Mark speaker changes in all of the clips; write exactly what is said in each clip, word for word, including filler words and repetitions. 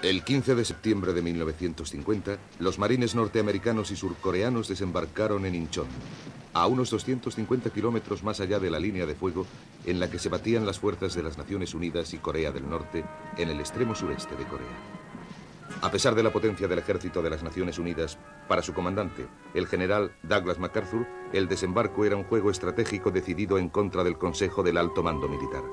Speaker 1: El quince de septiembre de mil novecientos cincuenta, los marines norteamericanos y surcoreanos desembarcaron en Incheon, a unos doscientos cincuenta kilómetros más allá de la línea de fuego en la que se batían las fuerzas de las Naciones Unidas y Corea del Norte en el extremo sureste de Corea. A pesar de la potencia del ejército de las Naciones Unidas, para su comandante, el general Douglas MacArthur, el desembarco era un juego estratégico decidido en contra del Consejo del Alto Mando Militar.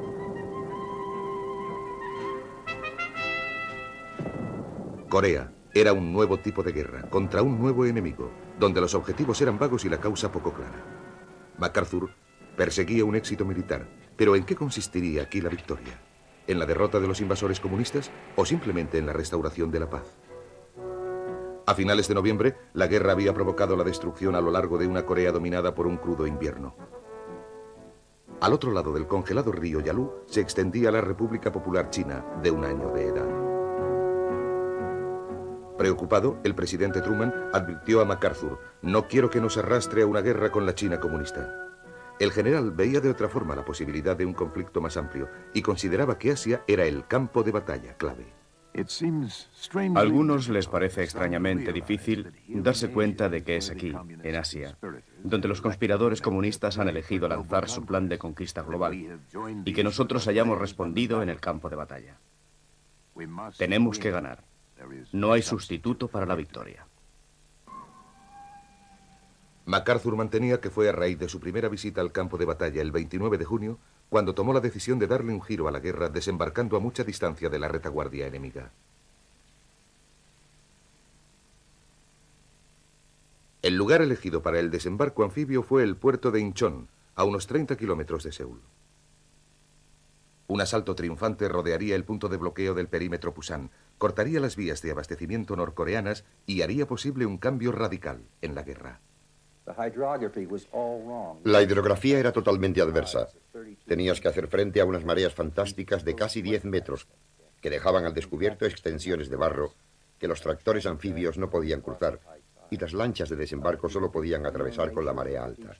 Speaker 1: Corea era un nuevo tipo de guerra, contra un nuevo enemigo, donde los objetivos eran vagos y la causa poco clara. MacArthur perseguía un éxito militar, pero ¿en qué consistiría aquí la victoria? ¿En la derrota de los invasores comunistas o simplemente en la restauración de la paz? A finales de noviembre, la guerra había provocado la destrucción a lo largo de una Corea dominada por un crudo invierno. Al otro lado del congelado río Yalu se extendía la República Popular China, de un año de edad. Preocupado, el presidente Truman advirtió a MacArthur: no quiero que nos arrastre a una guerra con la China comunista. El general veía de otra forma la posibilidad de un conflicto más amplio y consideraba que Asia era el campo de batalla clave.
Speaker 2: A algunos les parece extrañamente difícil darse cuenta de que es aquí, en Asia, donde los conspiradores comunistas han elegido lanzar su plan de conquista global y que nosotros hayamos respondido en el campo de batalla. Tenemos que ganar. No hay sustituto para la victoria.
Speaker 1: MacArthur mantenía que fue a raíz de su primera visita al campo de batalla el veintinueve de junio cuando tomó la decisión de darle un giro a la guerra, desembarcando a mucha distancia de la retaguardia enemiga. El lugar elegido para el desembarco anfibio fue el puerto de Incheon, a unos treinta kilómetros de Seúl. Un asalto triunfante rodearía el punto de bloqueo del perímetro Pusan, cortaría las vías de abastecimiento norcoreanas y haría posible un cambio radical en la guerra.
Speaker 3: La hidrografía era totalmente adversa. Tenías que hacer frente a unas mareas fantásticas de casi diez metros, que dejaban al descubierto extensiones de barro que los tractores anfibios no podían cruzar, y las lanchas de desembarco solo podían atravesar con la marea alta.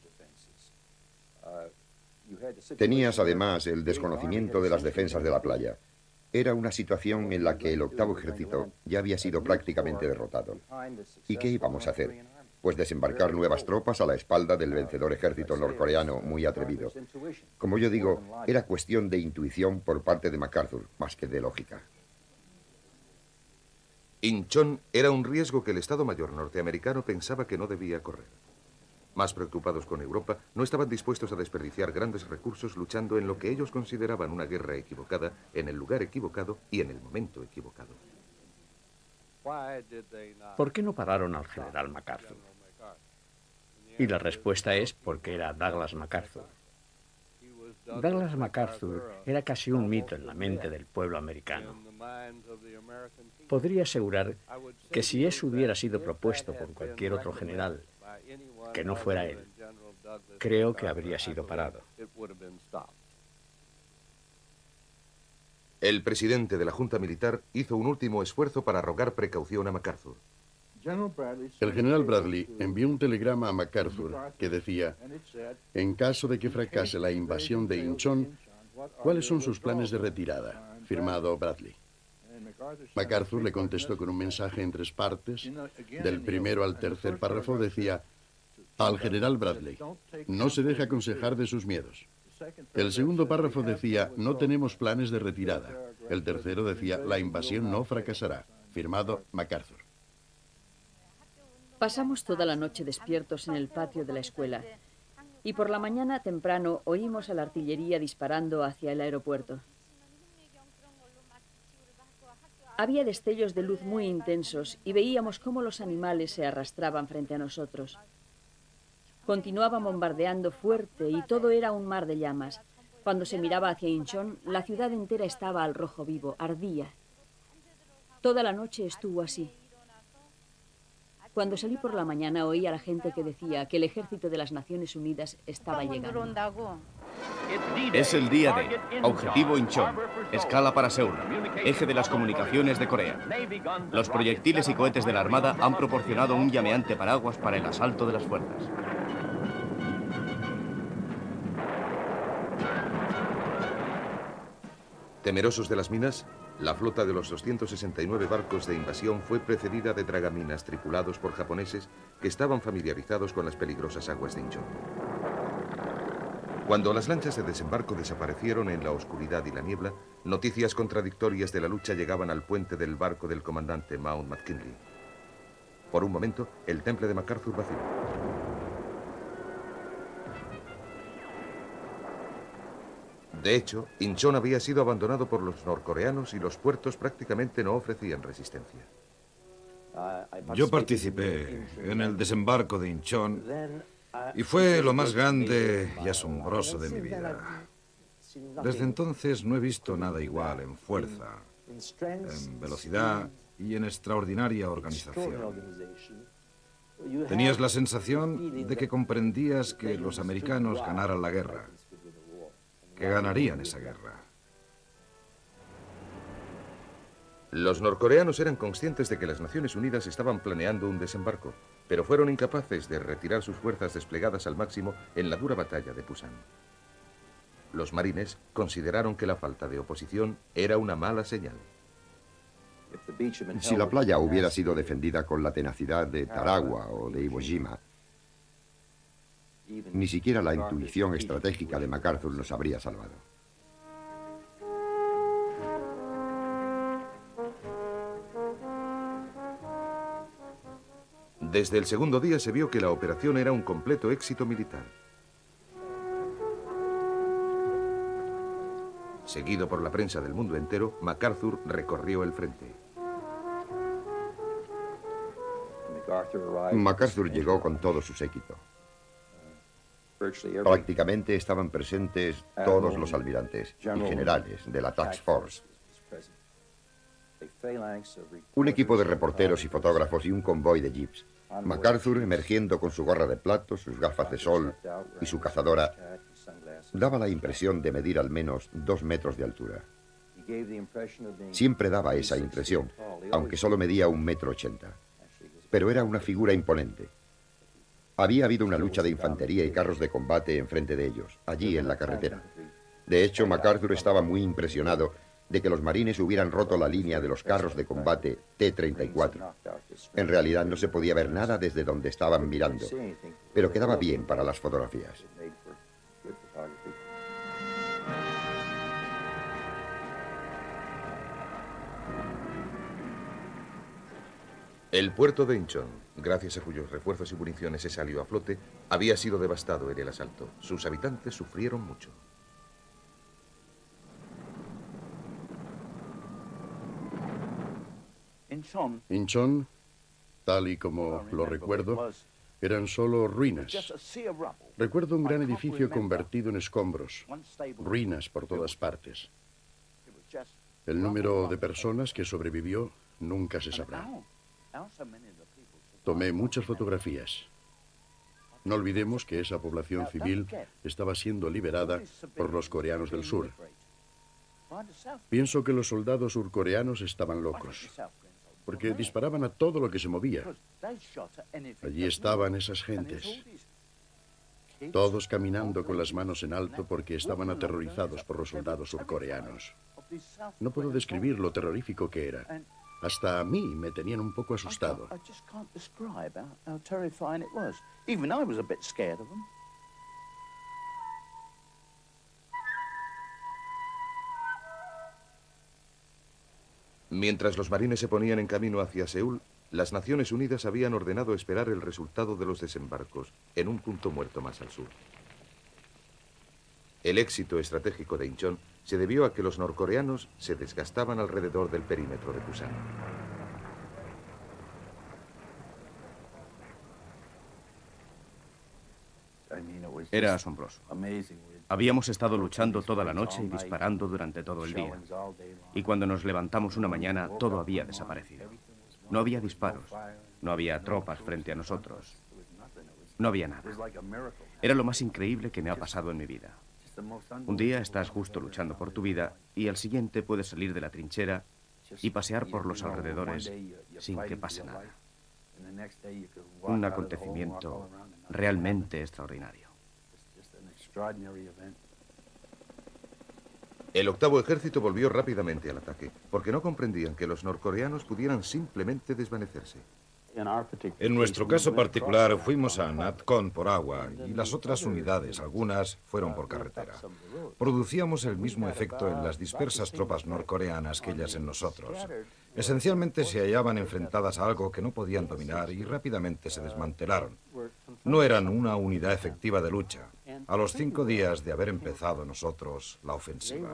Speaker 3: Tenías además el desconocimiento de las defensas de la playa. Era una situación en la que el octavo ejército ya había sido prácticamente derrotado. ¿Y qué íbamos a hacer? Pues desembarcar nuevas tropas a la espalda del vencedor ejército norcoreano muy atrevido. Como yo digo, era cuestión de intuición por parte de MacArthur, más que de lógica.
Speaker 1: Incheon era un riesgo que el Estado Mayor norteamericano pensaba que no debía correr. Más preocupados con Europa, no estaban dispuestos a desperdiciar grandes recursos luchando en lo que ellos consideraban una guerra equivocada, en el lugar equivocado y en el momento equivocado.
Speaker 4: ¿Por qué no pararon al general MacArthur? Y la respuesta es porque era Douglas MacArthur. Douglas MacArthur era casi un mito en la mente del pueblo americano. Podría asegurar que si eso hubiera sido propuesto por cualquier otro general, que no fuera él, creo que habría sido parado.
Speaker 1: El presidente de la Junta Militar hizo un último esfuerzo para rogar precaución a MacArthur.
Speaker 5: El general Bradley envió un telegrama a MacArthur que decía: en caso de que fracase la invasión de Incheon, ¿cuáles son sus planes de retirada? Firmado Bradley. MacArthur le contestó con un mensaje en tres partes. Del primero al tercer párrafo decía: al general Bradley, no se deje aconsejar de sus miedos. El segundo párrafo decía: no tenemos planes de retirada. El tercero decía: la invasión no fracasará. Firmado MacArthur.
Speaker 6: Pasamos toda la noche despiertos en el patio de la escuela y por la mañana temprano oímos a la artillería disparando hacia el aeropuerto. Había destellos de luz muy intensos y veíamos cómo los animales se arrastraban frente a nosotros. Continuaban bombardeando fuerte y todo era un mar de llamas. Cuando se miraba hacia Incheon, la ciudad entera estaba al rojo vivo, ardía. Toda la noche estuvo así. Cuando salí por la mañana oí a la gente que decía que el ejército de las Naciones Unidas estaba llegando.
Speaker 2: Es el día de Objetivo Incheon, escala para Seúl, eje de las comunicaciones de Corea. Los proyectiles y cohetes de la Armada han proporcionado un llameante paraguas para el asalto de las fuerzas.
Speaker 1: Temerosos de las minas, La flota de los doscientos sesenta y nueve barcos de invasión fue precedida de dragaminas tripulados por japoneses que estaban familiarizados con las peligrosas aguas de Inchon. Cuando las lanchas de desembarco desaparecieron en la oscuridad y la niebla, noticias contradictorias de la lucha llegaban al puente del barco del comandante Mount McKinley. Por un momento, el temple de MacArthur vaciló. De hecho, Inchon había sido abandonado por los norcoreanos y los puertos prácticamente no ofrecían resistencia.
Speaker 7: Yo participé en el desembarco de Inchon y fue lo más grande y asombroso de mi vida. Desde entonces no he visto nada igual en fuerza, en velocidad y en extraordinaria organización. Tenías la sensación de que comprendías que los americanos ganaran la guerra, que ganarían esa guerra.
Speaker 1: Los norcoreanos eran conscientes de que las Naciones Unidas estaban planeando un desembarco, pero fueron incapaces de retirar sus fuerzas desplegadas al máximo en la dura batalla de Pusan. Los marines consideraron que la falta de oposición era una mala señal.
Speaker 3: Si la playa hubiera sido defendida con la tenacidad de Tarawa o de Iwo Jima, ni siquiera la intuición estratégica de MacArthur nos habría salvado.
Speaker 1: Desde el segundo día se vio que la operación era un completo éxito militar. Seguido por la prensa del mundo entero, MacArthur recorrió el frente.
Speaker 3: MacArthur llegó con todo su séquito. Prácticamente estaban presentes todos los almirantes y generales de la Task Force. Un equipo de reporteros y fotógrafos y un convoy de jeeps. MacArthur, emergiendo con su gorra de plato, sus gafas de sol y su cazadora, daba la impresión de medir al menos dos metros de altura. Siempre daba esa impresión, aunque solo medía un metro ochenta. Pero era una figura imponente. Había habido una lucha de infantería y carros de combate enfrente de ellos, allí en la carretera. De hecho, MacArthur estaba muy impresionado de que los marines hubieran roto la línea de los carros de combate T treinta y cuatro. En realidad no se podía ver nada desde donde estaban mirando, pero quedaba bien para las fotografías.
Speaker 1: El puerto de Inchon, gracias a cuyos refuerzos y municiones se salió a flote, había sido devastado en el asalto. Sus habitantes sufrieron mucho.
Speaker 5: Inchon, tal y como lo recuerdo, eran solo ruinas. Recuerdo un gran edificio convertido en escombros, ruinas por todas partes. El número de personas que sobrevivió nunca se sabrá. Tomé muchas fotografías. No olvidemos que esa población civil estaba siendo liberada por los coreanos del sur. Pienso que los soldados surcoreanos estaban locos, porque disparaban a todo lo que se movía. Allí estaban esas gentes, todos caminando con las manos en alto porque estaban aterrorizados por los soldados surcoreanos. No puedo describir lo terrorífico que era. Hasta a mí me tenían un poco asustado.
Speaker 1: Mientras los marines se ponían en camino hacia Seúl, las Naciones Unidas habían ordenado esperar el resultado de los desembarcos en un punto muerto más al sur. El éxito estratégico de Inchon se debió a que los norcoreanos se desgastaban alrededor del perímetro de Pusan.
Speaker 2: Era asombroso. Habíamos estado luchando toda la noche y disparando durante todo el día. Y cuando nos levantamos una mañana, todo había desaparecido. No había disparos, no había tropas frente a nosotros. No había nada. Era lo más increíble que me ha pasado en mi vida. Un día estás justo luchando por tu vida y al siguiente puedes salir de la trinchera y pasear por los alrededores sin que pase nada. Un acontecimiento realmente extraordinario.
Speaker 1: El octavo ejército volvió rápidamente al ataque, porque no comprendían que los norcoreanos pudieran simplemente desvanecerse.
Speaker 7: En nuestro caso particular fuimos a Natcon por agua y las otras unidades, algunas, fueron por carretera. Producíamos el mismo efecto en las dispersas tropas norcoreanas que ellas en nosotros. Esencialmente se hallaban enfrentadas a algo que no podían dominar y rápidamente se desmantelaron. No eran una unidad efectiva de lucha. A los cinco días de haber empezado nosotros la ofensiva.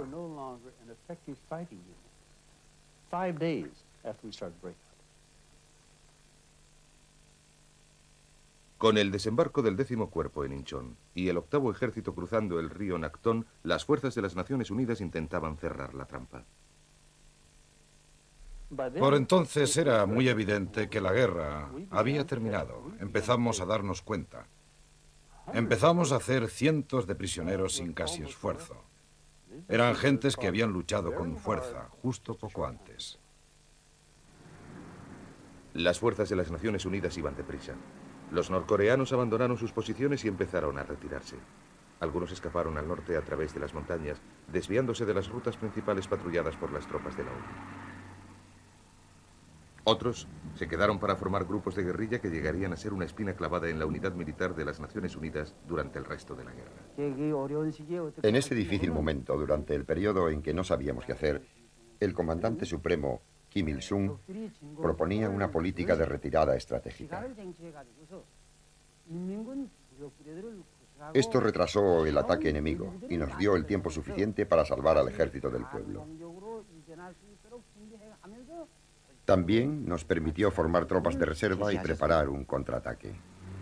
Speaker 1: Con el desembarco del décimo cuerpo en Inchón y el octavo ejército cruzando el río Nakton, las fuerzas de las Naciones Unidas intentaban cerrar la trampa.
Speaker 7: Por entonces era muy evidente que la guerra había terminado. Empezamos a darnos cuenta. Empezamos a hacer cientos de prisioneros sin casi esfuerzo. Eran gentes que habían luchado con fuerza justo poco antes.
Speaker 1: Las fuerzas de las Naciones Unidas iban deprisa. Los norcoreanos abandonaron sus posiciones y empezaron a retirarse. Algunos escaparon al norte a través de las montañas, desviándose de las rutas principales patrulladas por las tropas de la ONU. Otros se quedaron para formar grupos de guerrilla que llegarían a ser una espina clavada en la unidad militar de las Naciones Unidas durante el resto de la guerra.
Speaker 3: En ese difícil momento, durante el periodo en que no sabíamos qué hacer, el comandante supremo Kim Il-sung proponía una política de retirada estratégica. Esto retrasó el ataque enemigo y nos dio el tiempo suficiente para salvar al ejército del pueblo. También nos permitió formar tropas de reserva y preparar un contraataque.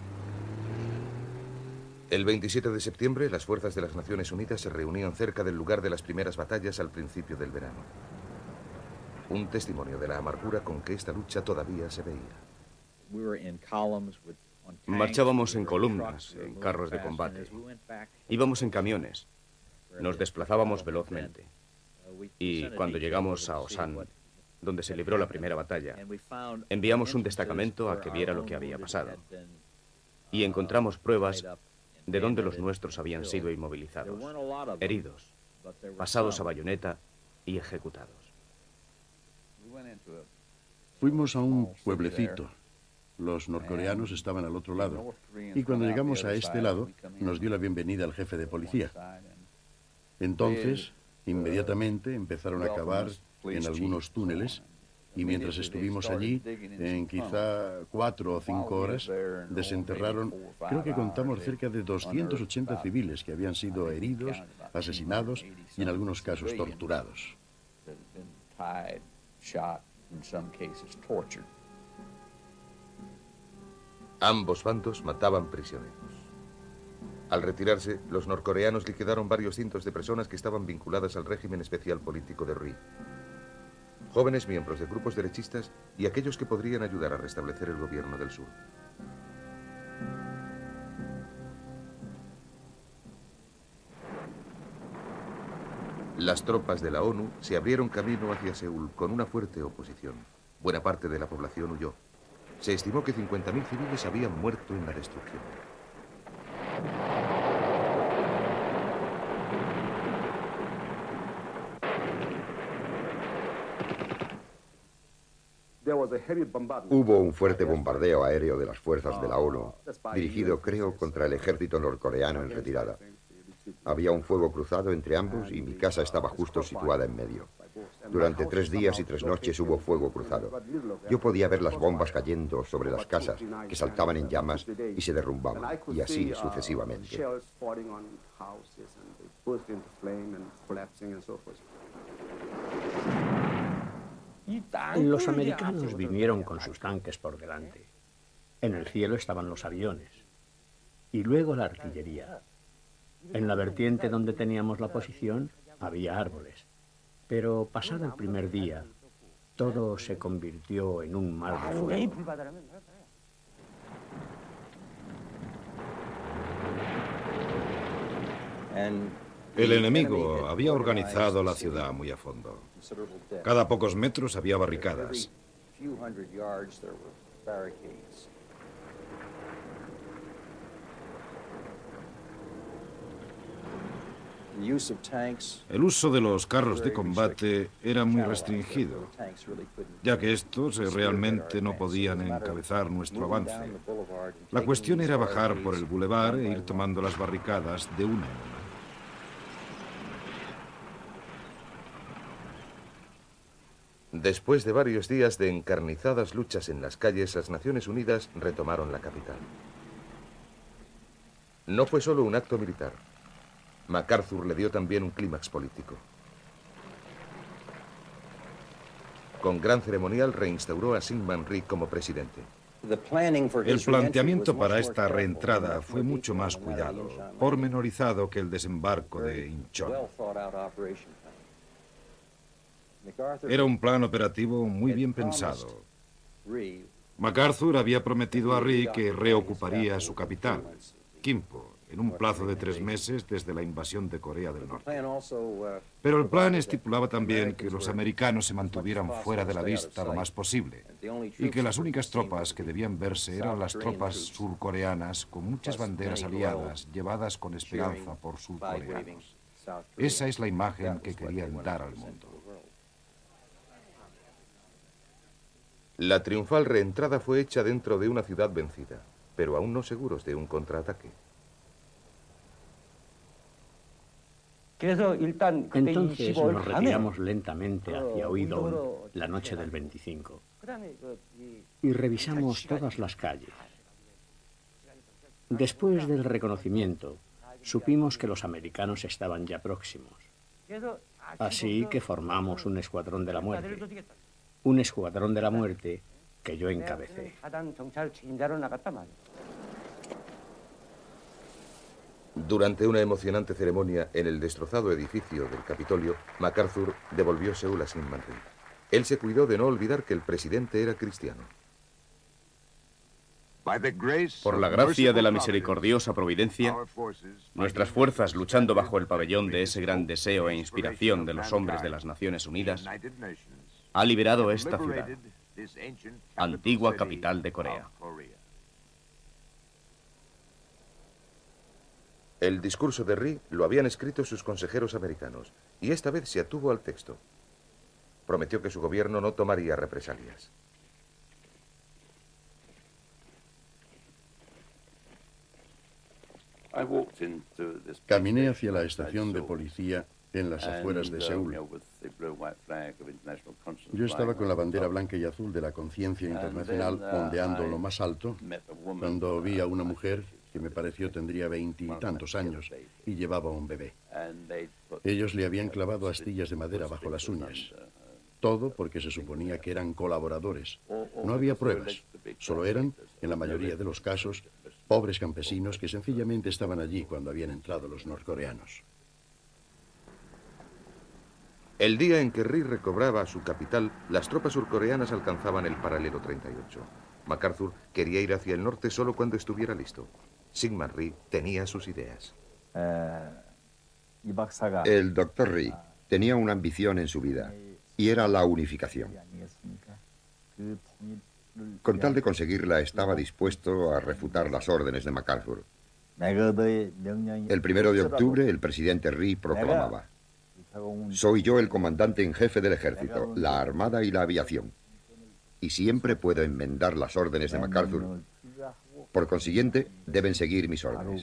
Speaker 1: El veintisiete de septiembre, las fuerzas de las Naciones Unidas se reunían cerca del lugar de las primeras batallas al principio del verano. Un testimonio de la amargura con que esta lucha todavía se veía.
Speaker 2: Marchábamos en columnas, en carros de combate. Íbamos en camiones. Nos desplazábamos velozmente. Y cuando llegamos a Osan, donde se libró la primera batalla, enviamos un destacamento a que viera lo que había pasado. Y encontramos pruebas de dónde los nuestros habían sido inmovilizados, heridos, pasados a bayoneta y ejecutados.
Speaker 5: Fuimos a un pueblecito. Los norcoreanos estaban al otro lado. Y cuando llegamos a este lado, nos dio la bienvenida el jefe de policía. Entonces, inmediatamente empezaron a cavar en algunos túneles y mientras estuvimos allí, en quizá cuatro o cinco horas, desenterraron, creo que contamos cerca de doscientos ochenta civiles que habían sido heridos, asesinados y en algunos casos torturados.
Speaker 1: Ambos bandos mataban prisioneros. Al retirarse, los norcoreanos liquidaron varios cientos de personas que estaban vinculadas al régimen especial político de Ri. Jóvenes miembros de grupos derechistas y aquellos que podrían ayudar a restablecer el gobierno del sur. Las tropas de la ONU se abrieron camino hacia Seúl con una fuerte oposición. Buena parte de la población huyó. Se estimó que cincuenta mil civiles habían muerto en la destrucción.
Speaker 3: Hubo un fuerte bombardeo aéreo de las fuerzas de la ONU, dirigido, creo, contra el ejército norcoreano en retirada. Había un fuego cruzado entre ambos y mi casa estaba justo situada en medio. Durante tres días y tres noches hubo fuego cruzado. Yo podía ver las bombas cayendo sobre las casas, que saltaban en llamas y se derrumbaban, y así sucesivamente.
Speaker 4: Los americanos vinieron con sus tanques por delante. En el cielo estaban los aviones. Y luego la artillería. En la vertiente donde teníamos la posición había árboles. Pero pasado el primer día, todo se convirtió en un mar de fuego.
Speaker 7: El enemigo había organizado la ciudad muy a fondo. Cada pocos metros había barricadas. El uso de los carros de combate era muy restringido, ya que estos realmente no podían encabezar nuestro avance. La cuestión era bajar por el bulevar e ir tomando las barricadas de una en una.
Speaker 1: Después de varios días de encarnizadas luchas en las calles, las Naciones Unidas retomaron la capital. No fue solo un acto militar. MacArthur le dio también un clímax político. Con gran ceremonial reinstauró a Syngman Rhee como presidente.
Speaker 7: El planteamiento para esta reentrada fue mucho más cuidado, pormenorizado que el desembarco de Inchon. Era un plan operativo muy bien pensado. MacArthur había prometido a Rhee que reocuparía su capital, Kimpo, en un plazo de tres meses desde la invasión de Corea del Norte. Pero el plan estipulaba también que los americanos se mantuvieran fuera de la vista lo más posible y que las únicas tropas que debían verse eran las tropas surcoreanas con muchas banderas aliadas llevadas con esperanza por surcoreanos. Esa es la imagen que querían dar al mundo.
Speaker 1: La triunfal reentrada fue hecha dentro de una ciudad vencida, pero aún no seguros de un contraataque.
Speaker 4: Entonces nos retiramos lentamente hacia Huidong la noche del veinticinco y revisamos todas las calles. Después del reconocimiento, supimos que los americanos estaban ya próximos. Así que formamos un escuadrón de la muerte. Un escuadrón de la muerte que yo encabecé.
Speaker 1: Durante una emocionante ceremonia en el destrozado edificio del Capitolio, MacArthur devolvió Seúl a Syngman Rhee. Él se cuidó de no olvidar que el presidente era cristiano.
Speaker 2: Por la gracia de la misericordiosa providencia, nuestras fuerzas, luchando bajo el pabellón de ese gran deseo e inspiración de los hombres de las Naciones Unidas, ha liberado esta ciudad, antigua capital de Corea.
Speaker 1: El discurso de Rhee lo habían escrito sus consejeros americanos, y esta vez se atuvo al texto. Prometió que su gobierno no tomaría represalias.
Speaker 5: Caminé hacia la estación de policía en las afueras de Seúl. Yo estaba con la bandera blanca y azul de la conciencia internacional ondeando lo más alto cuando vi a una mujer que me pareció tendría veintitantos años y llevaba un bebé. Ellos le habían clavado astillas de madera bajo las uñas. Todo porque se suponía que eran colaboradores. No había pruebas. Solo eran, en la mayoría de los casos, pobres campesinos que sencillamente estaban allí cuando habían entrado los norcoreanos.
Speaker 1: El día en que Rhee recobraba su capital, las tropas surcoreanas alcanzaban el paralelo treinta y ocho. MacArthur quería ir hacia el norte solo cuando estuviera listo. Syngman Rhee tenía sus ideas.
Speaker 3: El doctor Rhee tenía una ambición en su vida, y era la unificación. Con tal de conseguirla, estaba dispuesto a refutar las órdenes de MacArthur. El primero de octubre, el presidente Rhee proclamaba: soy yo el comandante en jefe del ejército, la armada y la aviación, y siempre puedo enmendar las órdenes de MacArthur. Por consiguiente, deben seguir mis órdenes.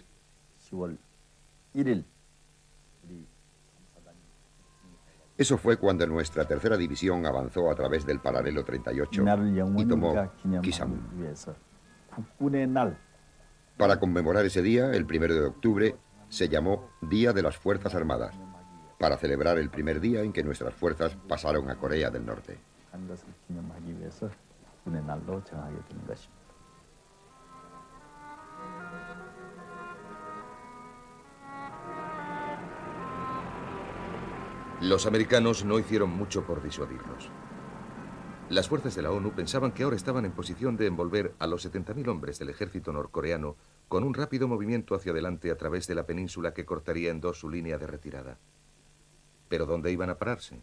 Speaker 3: Eso fue cuando nuestra tercera división avanzó a través del paralelo treinta y ocho y tomó Kisamun. Para conmemorar ese día, el primero de octubre, se llamó Día de las Fuerzas Armadas, para celebrar el primer día en que nuestras fuerzas pasaron a Corea del Norte.
Speaker 1: Los americanos no hicieron mucho por disuadirlos. Las fuerzas de la ONU pensaban que ahora estaban en posición de envolver a los setenta mil hombres del ejército norcoreano con un rápido movimiento hacia adelante a través de la península que cortaría en dos su línea de retirada. ¿Pero dónde iban a pararse?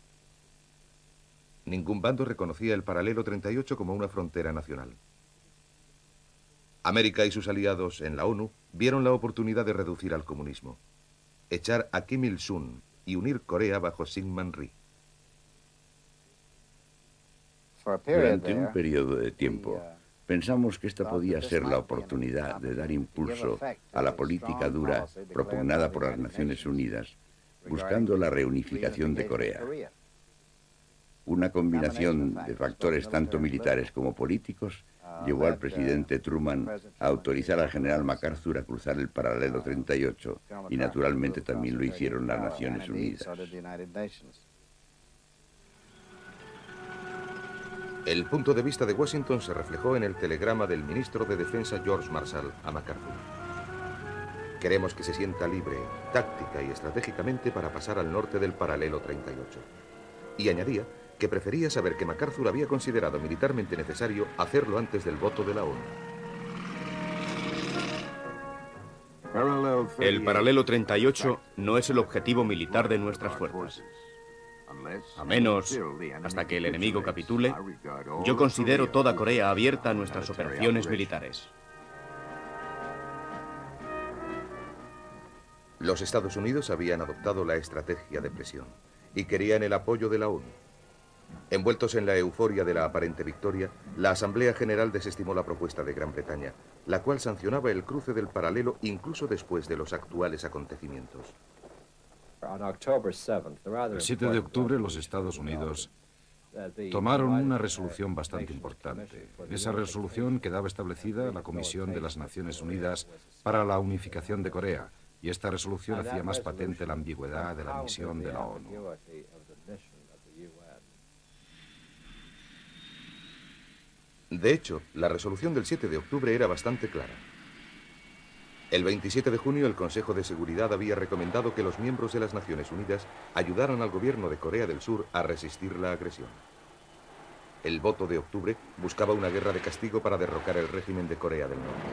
Speaker 1: Ningún bando reconocía el paralelo treinta y ocho como una frontera nacional. América y sus aliados en la ONU vieron la oportunidad de reducir al comunismo. echar a Kim Il-sung y unir Corea bajo Syngman Rhee.
Speaker 8: Durante un periodo de tiempo, pensamos que esta podía ser la oportunidad de dar impulso a la política dura propugnada por las Naciones Unidas, buscando la reunificación de Corea. Una combinación de factores tanto militares como políticos llevó al presidente Truman a autorizar al general MacArthur a cruzar el paralelo treinta y ocho, y naturalmente también lo hicieron las Naciones Unidas.
Speaker 1: El punto de vista de Washington se reflejó en el telegrama del ministro de Defensa George Marshall a MacArthur. Queremos que se sienta libre, táctica y estratégicamente para pasar al norte del paralelo treinta y ocho. Y añadía que prefería saber que MacArthur había considerado militarmente necesario hacerlo antes del voto de la ONU.
Speaker 2: El paralelo treinta y ocho no es el objetivo militar de nuestras fuerzas. A menos, hasta que el enemigo capitule, yo considero toda Corea abierta a nuestras operaciones militares.
Speaker 1: Los Estados Unidos habían adoptado la estrategia de presión y querían el apoyo de la ONU. Envueltos en la euforia de la aparente victoria, la Asamblea General desestimó la propuesta de Gran Bretaña, la cual sancionaba el cruce del paralelo incluso después de los actuales acontecimientos.
Speaker 7: El siete de octubre los Estados Unidos tomaron una resolución bastante importante. En esa resolución quedaba establecida la Comisión de las Naciones Unidas para la Unificación de Corea, y esta resolución hacía más patente la ambigüedad de la misión de la ONU.
Speaker 1: De hecho, la resolución del siete de octubre era bastante clara. El veintisiete de junio, el Consejo de Seguridad había recomendado que los miembros de las Naciones Unidas ayudaran al gobierno de Corea del Sur a resistir la agresión. El voto de octubre buscaba una guerra de castigo para derrocar el régimen de Corea del Norte.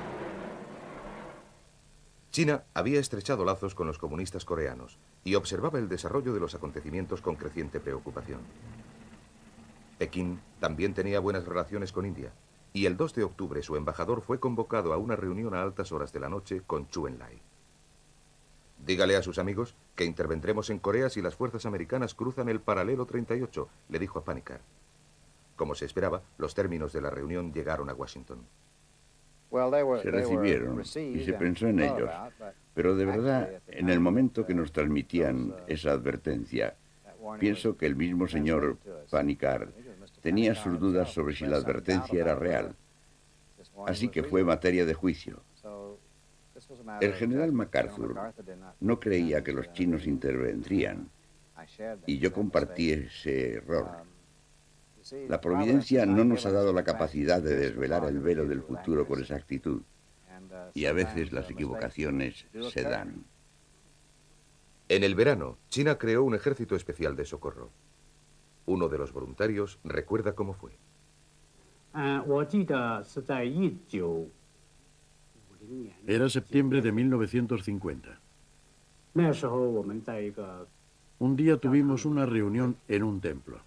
Speaker 1: China había estrechado lazos con los comunistas coreanos y observaba el desarrollo de los acontecimientos con creciente preocupación. Pekín también tenía buenas relaciones con India, y el dos de octubre su embajador fue convocado a una reunión a altas horas de la noche con Chu Enlai. Dígale a sus amigos que intervendremos en Corea si las fuerzas americanas cruzan el paralelo treinta y ocho, le dijo a Panikkar. Como se esperaba, los términos de la reunión llegaron a Washington.
Speaker 8: Se recibieron y se pensó en ellos, pero de verdad, en el momento que nos transmitían esa advertencia, pienso que el mismo señor Panikkar tenía sus dudas sobre si la advertencia era real, así que fue materia de juicio. El general MacArthur no creía que los chinos intervendrían, y yo compartí ese error. La providencia no nos ha dado la capacidad de desvelar el velo del futuro con exactitud, y a veces las equivocaciones se dan.
Speaker 1: En el verano, China creó un ejército especial de socorro. Uno de los voluntarios recuerda cómo fue.
Speaker 5: Era septiembre de mil novecientos cincuenta. Un día tuvimos una reunión en un templo.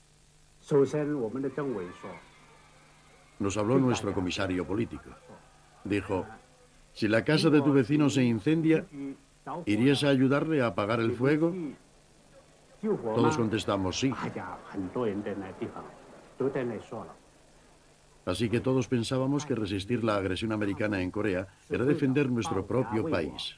Speaker 5: Nos habló nuestro comisario político. Dijo, si la casa de tu vecino se incendia, ¿irías a ayudarle a apagar el fuego? Todos contestamos sí. Así que todos pensábamos que resistir la agresión americana en Corea era defender nuestro propio país.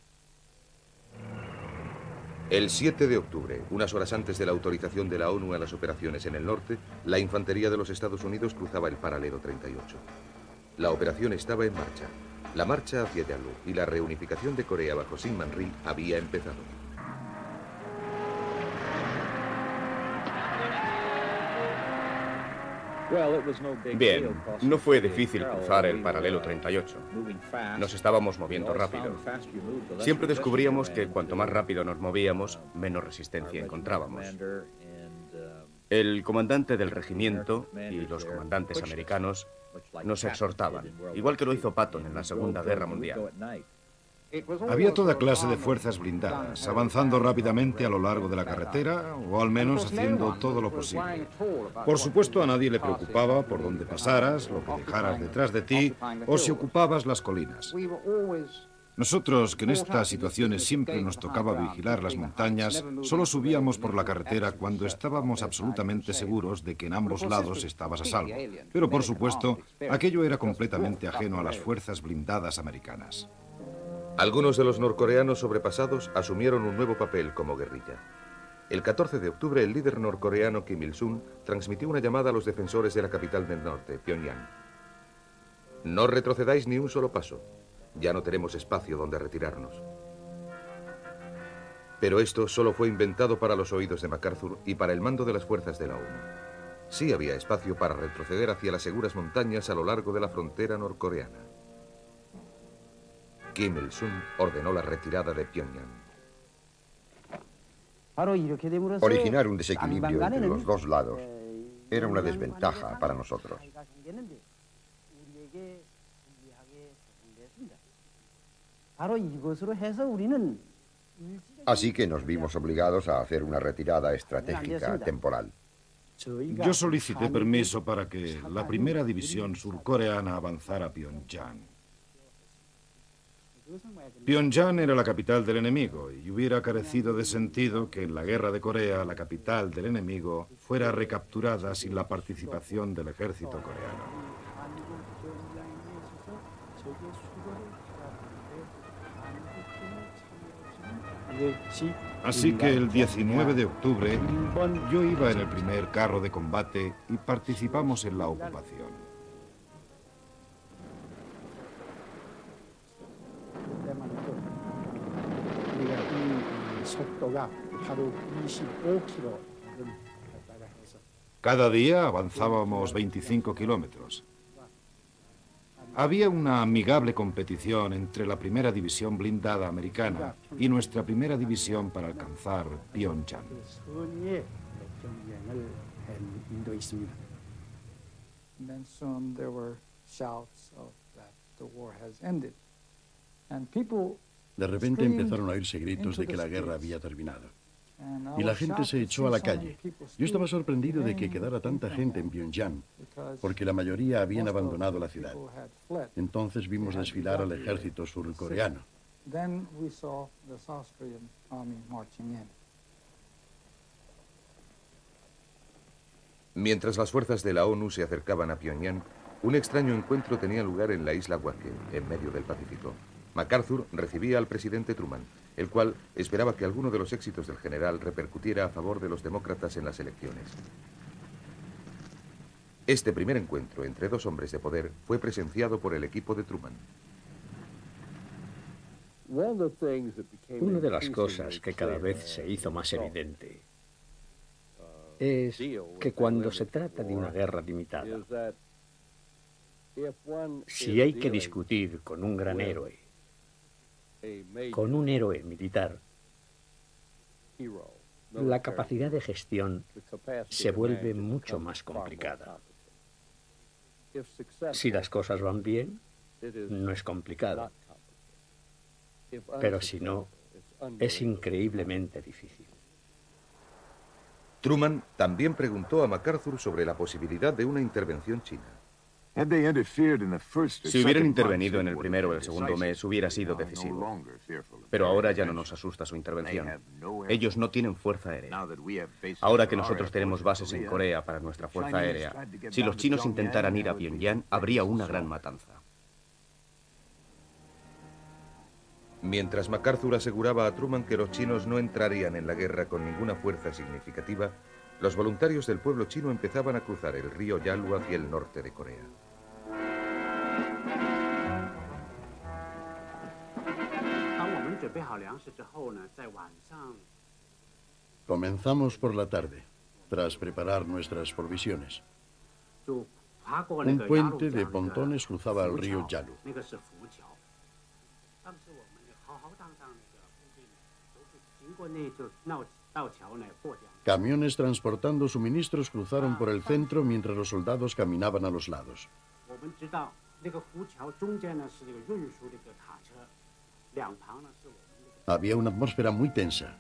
Speaker 1: El siete de octubre, unas horas antes de la autorización de la ONU a las operaciones en el norte, la infantería de los Estados Unidos cruzaba el paralelo treinta y ocho. La operación estaba en marcha. La marcha hacia Yalu y la reunificación de Corea bajo Syngman Rhee había empezado.
Speaker 2: Bien, no fue difícil cruzar el paralelo treinta y ocho. Nos estábamos moviendo rápido. Siempre descubríamos que cuanto más rápido nos movíamos, menos resistencia encontrábamos. El comandante del regimiento y los comandantes americanos nos exhortaban, igual que lo hizo Patton en la Segunda Guerra Mundial.
Speaker 7: Había toda clase de fuerzas blindadas, avanzando rápidamente a lo largo de la carretera, o al menos haciendo todo lo posible. Por supuesto, a nadie le preocupaba por dónde pasaras, lo que dejaras detrás de ti, o si ocupabas las colinas. Nosotros, que en estas situaciones siempre nos tocaba vigilar las montañas, solo subíamos por la carretera cuando estábamos absolutamente seguros de que en ambos lados estabas a salvo. Pero, por supuesto, aquello era completamente ajeno a las fuerzas blindadas americanas.
Speaker 1: Algunos de los norcoreanos sobrepasados asumieron un nuevo papel como guerrilla. El catorce de octubre, el líder norcoreano Kim Il-sung transmitió una llamada a los defensores de la capital del norte, Pyongyang. No retrocedáis ni un solo paso. Ya no tenemos espacio donde retirarnos. Pero esto solo fue inventado para los oídos de MacArthur y para el mando de las fuerzas de la ONU. Sí había espacio para retroceder hacia las seguras montañas a lo largo de la frontera norcoreana. Kim Il-sung ordenó la retirada de Pyongyang.
Speaker 3: Originar un desequilibrio entre los dos lados era una desventaja para nosotros. Así que nos vimos obligados a hacer una retirada estratégica temporal.
Speaker 7: Yo solicité permiso para que la primera división surcoreana avanzara a Pyongyang. Pyongyang era la capital del enemigo y hubiera carecido de sentido que en la guerra de Corea la capital del enemigo fuera recapturada sin la participación del ejército coreano. Así que el diecinueve de octubre yo iba en el primer carro de combate y participamos en la ocupación. Cada día avanzábamos veinticinco kilómetros. Había una amigable competición entre la primera división blindada americana y nuestra primera división para alcanzar Pyongyang.
Speaker 5: De repente empezaron a oírse gritos de que la guerra había terminado. Y la gente se echó a la calle. Yo estaba sorprendido de que quedara tanta gente en Pyongyang, porque la mayoría habían abandonado la ciudad. Entonces vimos desfilar al ejército surcoreano.
Speaker 1: Mientras las fuerzas de la ONU se acercaban a Pyongyang, un extraño encuentro tenía lugar en la isla Hwake, en medio del Pacífico. MacArthur recibía al presidente Truman, el cual esperaba que alguno de los éxitos del general repercutiera a favor de los demócratas en las elecciones. Este primer encuentro entre dos hombres de poder fue presenciado por el equipo de Truman.
Speaker 4: Una de las cosas que cada vez se hizo más evidente es que cuando se trata de una guerra limitada, si hay que discutir con un gran héroe, con un héroe militar, la capacidad de gestión se vuelve mucho más complicada. Si las cosas van bien, no es complicado. Pero si no, es increíblemente difícil.
Speaker 1: Truman también preguntó a MacArthur sobre la posibilidad de una intervención china.
Speaker 2: Si hubieran intervenido en el primero o el segundo mes, hubiera sido decisivo. Pero ahora ya no nos asusta su intervención. Ellos no tienen fuerza aérea. Ahora que nosotros tenemos bases en Corea para nuestra fuerza aérea, si los chinos intentaran ir a Pyongyang, habría una gran matanza.
Speaker 1: Mientras MacArthur aseguraba a Truman que los chinos no entrarían en la guerra con ninguna fuerza significativa, los voluntarios del pueblo chino empezaban a cruzar el río Yalu hacia el norte de Corea.
Speaker 5: Comenzamos por la tarde, tras preparar nuestras provisiones. Un puente de pontones cruzaba el río Yalu. Camiones transportando suministros cruzaron por el centro mientras los soldados caminaban a los lados. Había una atmósfera muy tensa.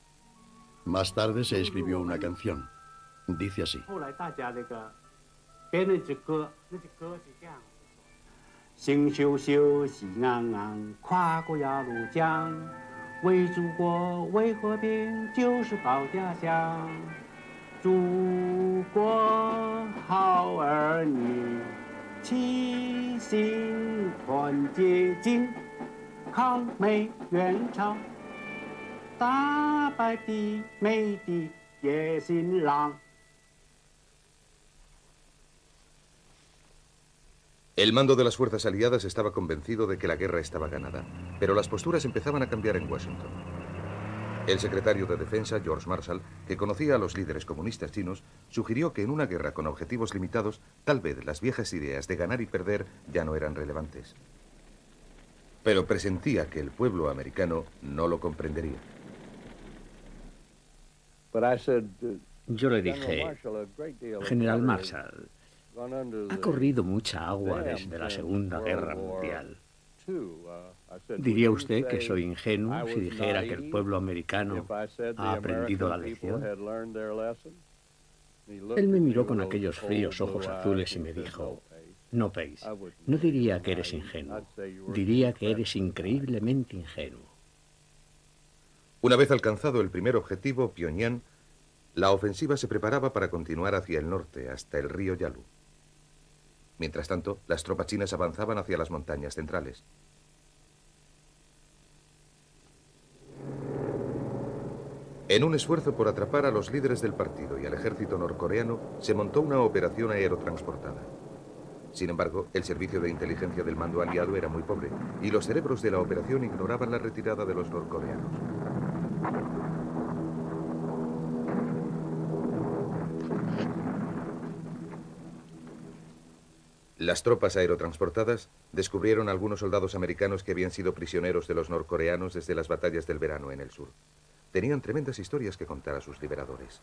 Speaker 5: Más tarde se escribió una canción. Dice así:
Speaker 9: 编了一支歌，那支歌是这样：心羞羞，喜昂昂，跨过鸭绿江，为祖国，为和平，就是保家乡。祖国好儿女，齐心团结劲，抗美援朝，打败敌美的野心狼。
Speaker 1: El mando de las fuerzas aliadas estaba convencido de que la guerra estaba ganada, pero las posturas empezaban a cambiar en Washington. El secretario de Defensa, George Marshall, que conocía a los líderes comunistas chinos, sugirió que en una guerra con objetivos limitados, tal vez las viejas ideas de ganar y perder ya no eran relevantes. Pero presentía que el pueblo americano no lo comprendería.
Speaker 4: Yo le dije, General Marshall, ha corrido mucha agua desde la Segunda Guerra Mundial. ¿Diría usted que soy ingenuo si dijera que el pueblo americano ha aprendido la lección? Él me miró con aquellos fríos ojos azules y me dijo, no, Pace, no diría que eres ingenuo, diría que eres increíblemente ingenuo.
Speaker 1: Una vez alcanzado el primer objetivo, Pyongyang, la ofensiva se preparaba para continuar hacia el norte, hasta el río Yalu. Mientras tanto, las tropas chinas avanzaban hacia las montañas centrales. En un esfuerzo por atrapar a los líderes del partido y al ejército norcoreano, se montó una operación aerotransportada. Sin embargo, el servicio de inteligencia del mando aliado era muy pobre, y los cerebros de la operación ignoraban la retirada de los norcoreanos. Las tropas aerotransportadas descubrieron a algunos soldados americanos que habían sido prisioneros de los norcoreanos desde las batallas del verano en el sur. Tenían tremendas historias que contar a sus liberadores.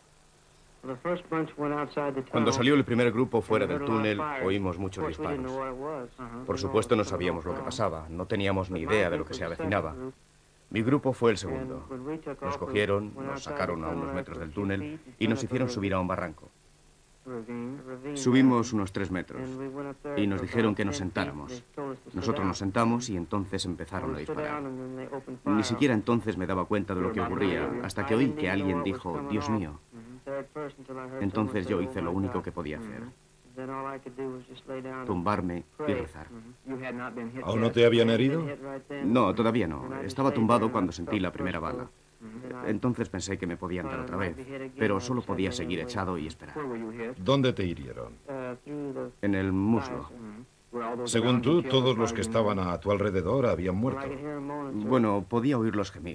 Speaker 2: Cuando salió el primer grupo fuera del túnel, oímos muchos disparos. Por supuesto, no sabíamos lo que pasaba, no teníamos ni idea de lo que se avecinaba. Mi grupo fue el segundo. Nos cogieron, nos sacaron a unos metros del túnel y nos hicieron subir a un barranco. Subimos unos tres metros y nos dijeron que nos sentáramos. Nosotros nos sentamos y entonces empezaron a disparar. Ni siquiera entonces me daba cuenta de lo que ocurría, hasta que oí que alguien dijo, Dios mío. Entonces yo hice lo único que podía hacer. Tumbarme y rezar.
Speaker 7: ¿Aún no te habían herido?
Speaker 2: No, todavía no. Estaba tumbado cuando sentí la primera bala. Entonces pensé que me podían dar otra vez, pero solo podía seguir echado y esperar.
Speaker 7: ¿Dónde te hirieron?
Speaker 2: En el muslo.
Speaker 7: Según tú, todos los que estaban a tu alrededor habían muerto.
Speaker 2: Bueno, podía oírlos gemir.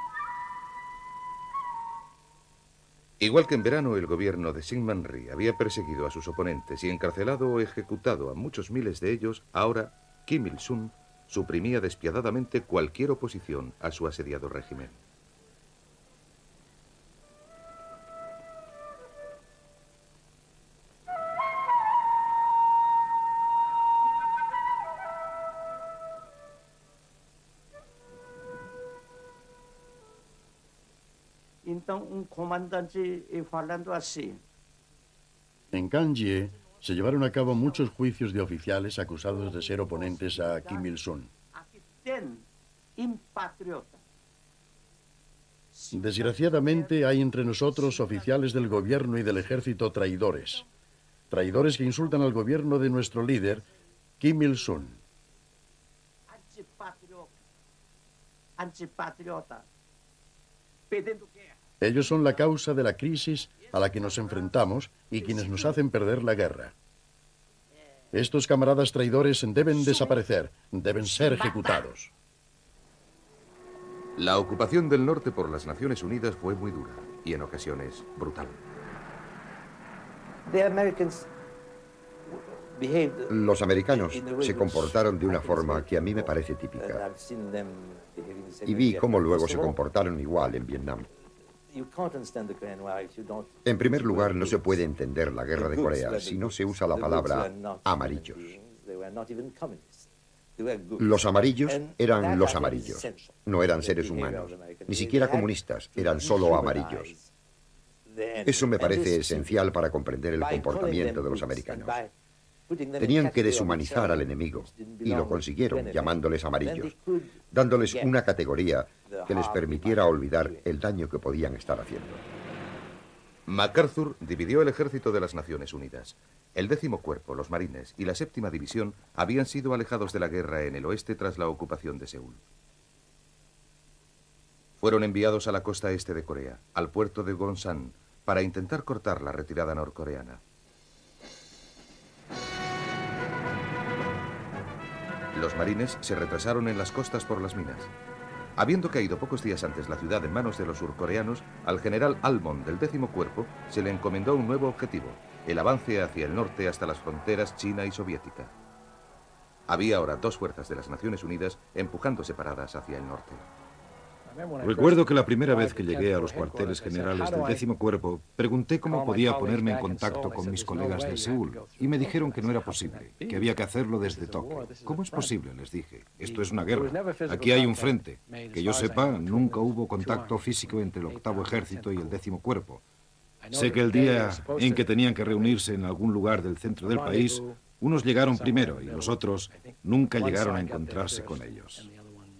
Speaker 1: Igual que en verano, el gobierno de Syngman Rhee había perseguido a sus oponentes y encarcelado o ejecutado a muchos miles de ellos, ahora Kim Il-sung suprimía despiadadamente cualquier oposición a su asediado régimen.
Speaker 5: En Kanje se llevaron a cabo muchos juicios de oficiales acusados de ser oponentes a Kim Il-sung. Desgraciadamente hay entre nosotros oficiales del gobierno y del ejército traidores. Traidores que insultan al gobierno de nuestro líder, Kim Il-sung. Ellos son la causa de la crisis a la que nos enfrentamos y quienes nos hacen perder la guerra. Estos camaradas traidores deben desaparecer, deben ser ejecutados.
Speaker 1: La ocupación del norte por las Naciones Unidas fue muy dura y en ocasiones brutal.
Speaker 3: Los americanos se comportaron de una forma que a mí me parece típica. Y vi cómo luego se comportaron igual en Vietnam. En primer lugar, no se puede entender la guerra de Corea si no se usa la palabra amarillos. Los amarillos eran los amarillos. No eran seres humanos, ni siquiera comunistas, eran solo amarillos. Eso me parece esencial para comprender el comportamiento de los americanos. Tenían que deshumanizar al enemigo, y lo consiguieron llamándoles amarillos, dándoles una categoría que les permitiera olvidar el daño que podían estar haciendo.
Speaker 1: MacArthur dividió el ejército de las Naciones Unidas. El décimo cuerpo, los marines y la séptima división habían sido alejados de la guerra en el oeste tras la ocupación de Seúl. Fueron enviados a la costa este de Corea, al puerto de Wonsan, para intentar cortar la retirada norcoreana. Los marines se retrasaron en las costas por las minas. Habiendo caído pocos días antes la ciudad en manos de los surcoreanos, al general Almond del décimo cuerpo se le encomendó un nuevo objetivo, el avance hacia el norte hasta las fronteras china y soviética. Había ahora dos fuerzas de las Naciones Unidas empujando separadas hacia el norte.
Speaker 7: Recuerdo que la primera vez que llegué a los cuarteles generales del décimo cuerpo, pregunté cómo podía ponerme en contacto con mis colegas de Seúl, y me dijeron que no era posible, que había que hacerlo desde Tokio. ¿Cómo es posible?, les dije. Esto es una guerra. Aquí hay un frente. Que yo sepa, nunca hubo contacto físico entre el octavo ejército y el décimo cuerpo. Sé que el día en que tenían que reunirse en algún lugar del centro del país, unos llegaron primero y los otros nunca llegaron a encontrarse con ellos.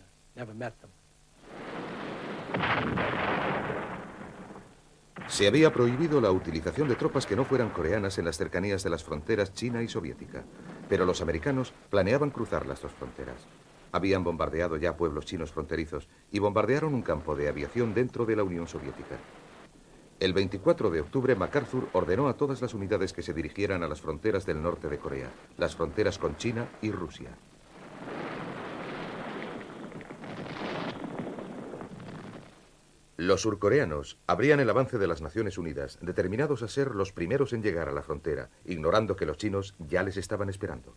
Speaker 1: Se había prohibido la utilización de tropas que no fueran coreanas en las cercanías de las fronteras china y soviética, pero los americanos planeaban cruzar las dos fronteras. Habían bombardeado ya pueblos chinos fronterizos y bombardearon un campo de aviación dentro de la Unión Soviética. El veinticuatro de octubre, MacArthur ordenó a todas las unidades que se dirigieran a las fronteras del norte de Corea, las fronteras con China y Rusia. Los surcoreanos abrían el avance de las Naciones Unidas, determinados a ser los primeros en llegar a la frontera, ignorando que los chinos ya les estaban esperando.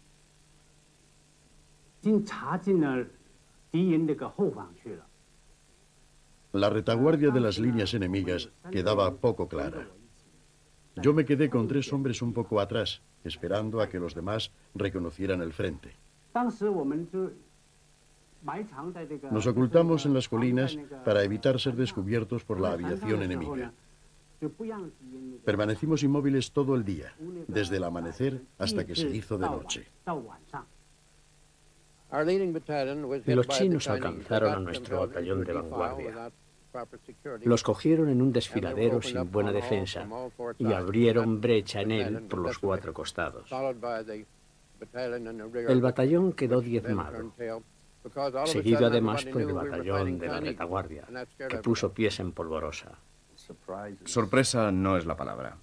Speaker 5: La retaguardia de las líneas enemigas quedaba poco clara. Yo me quedé con tres hombres un poco atrás, esperando a que los demás reconocieran el frente. Nos ocultamos en las colinas para evitar ser descubiertos por la aviación enemiga. Permanecimos inmóviles todo el día, desde el amanecer hasta que se hizo de noche.
Speaker 4: Los chinos alcanzaron a nuestro batallón de vanguardia. Los cogieron en un desfiladero sin buena defensa y abrieron brecha en él por los cuatro costados. El batallón quedó diezmado, seguido además por el batallón de la retaguardia, que puso pies en polvorosa.
Speaker 2: Sorpresa no es la palabra.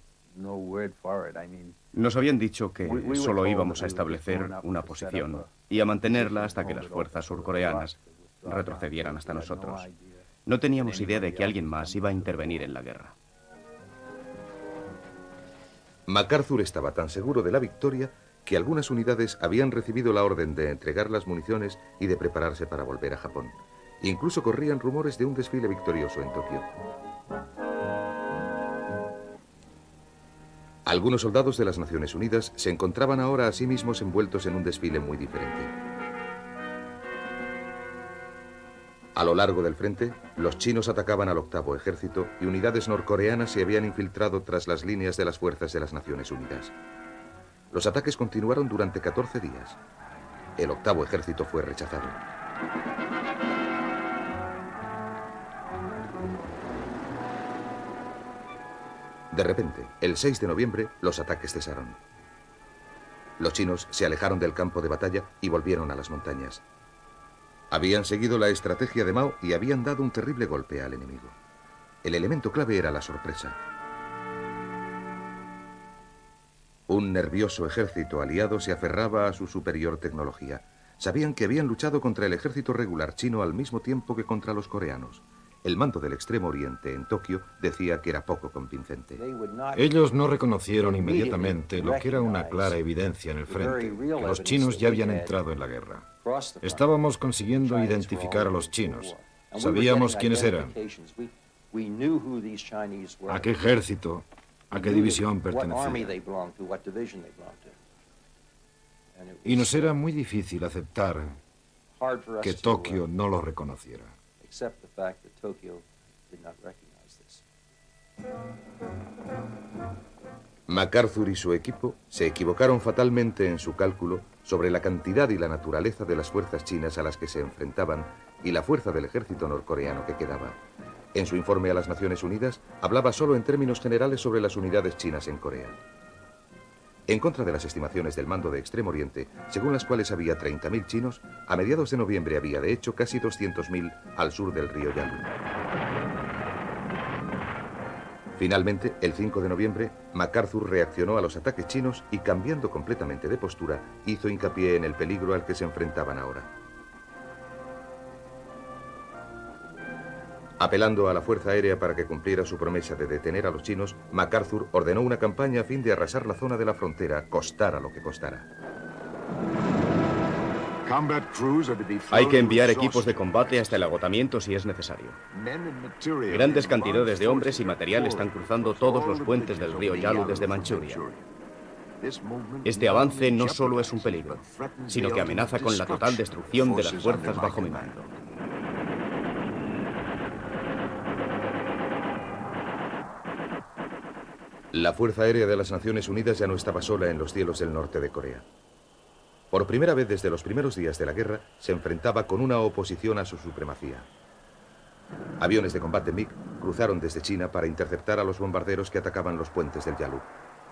Speaker 2: Nos habían dicho que solo íbamos a establecer una posición y a mantenerla hasta que las fuerzas surcoreanas retrocedieran hasta nosotros. No teníamos idea de que alguien más iba a intervenir en la guerra.
Speaker 1: MacArthur estaba tan seguro de la victoria que algunas unidades habían recibido la orden de entregar las municiones y de prepararse para volver a Japón. Incluso corrían rumores de un desfile victorioso en Tokio. Algunos soldados de las Naciones Unidas se encontraban ahora a sí mismos envueltos en un desfile muy diferente. A lo largo del frente, los chinos atacaban al octavo ejército y unidades norcoreanas se habían infiltrado tras las líneas de las fuerzas de las Naciones Unidas. Los ataques continuaron durante catorce días. El octavo ejército fue rechazado. De repente, el seis de noviembre, los ataques cesaron. Los chinos se alejaron del campo de batalla y volvieron a las montañas. Habían seguido la estrategia de Mao y habían dado un terrible golpe al enemigo. El elemento clave era la sorpresa. Un nervioso ejército aliado se aferraba a su superior tecnología. Sabían que habían luchado contra el ejército regular chino al mismo tiempo que contra los coreanos. El mando del Extremo Oriente en Tokio decía que era poco convincente.
Speaker 7: Ellos no reconocieron inmediatamente lo que era una clara evidencia en el frente, que los chinos ya habían entrado en la guerra. Estábamos consiguiendo identificar a los chinos. Sabíamos quiénes eran, a qué ejército, a qué división pertenecían. Y nos era muy difícil aceptar que Tokio no lo reconociera.
Speaker 1: MacArthur y su equipo se equivocaron fatalmente en su cálculo sobre la cantidad y la naturaleza de las fuerzas chinas a las que se enfrentaban y la fuerza del ejército norcoreano que quedaba. En su informe a las Naciones Unidas, hablaba solo en términos generales sobre las unidades chinas en Corea. En contra de las estimaciones del mando de Extremo Oriente, según las cuales había treinta mil chinos, a mediados de noviembre había de hecho casi doscientos mil al sur del río Yalu. Finalmente, el cinco de noviembre, MacArthur reaccionó a los ataques chinos y, cambiando completamente de postura, hizo hincapié en el peligro al que se enfrentaban ahora. Apelando a la Fuerza Aérea para que cumpliera su promesa de detener a los chinos, MacArthur ordenó una campaña a fin de arrasar la zona de la frontera, costara lo que costara.
Speaker 2: Hay que enviar equipos de combate hasta el agotamiento si es necesario. Grandes cantidades de hombres y material están cruzando todos los puentes del río Yalu desde Manchuria. Este avance no solo es un peligro, sino que amenaza con la total destrucción de las fuerzas bajo mi mando.
Speaker 1: La Fuerza Aérea de las Naciones Unidas ya no estaba sola en los cielos del norte de Corea. Por primera vez desde los primeros días de la guerra, se enfrentaba con una oposición a su supremacía. Aviones de combate MiG cruzaron desde China para interceptar a los bombarderos que atacaban los puentes del Yalu.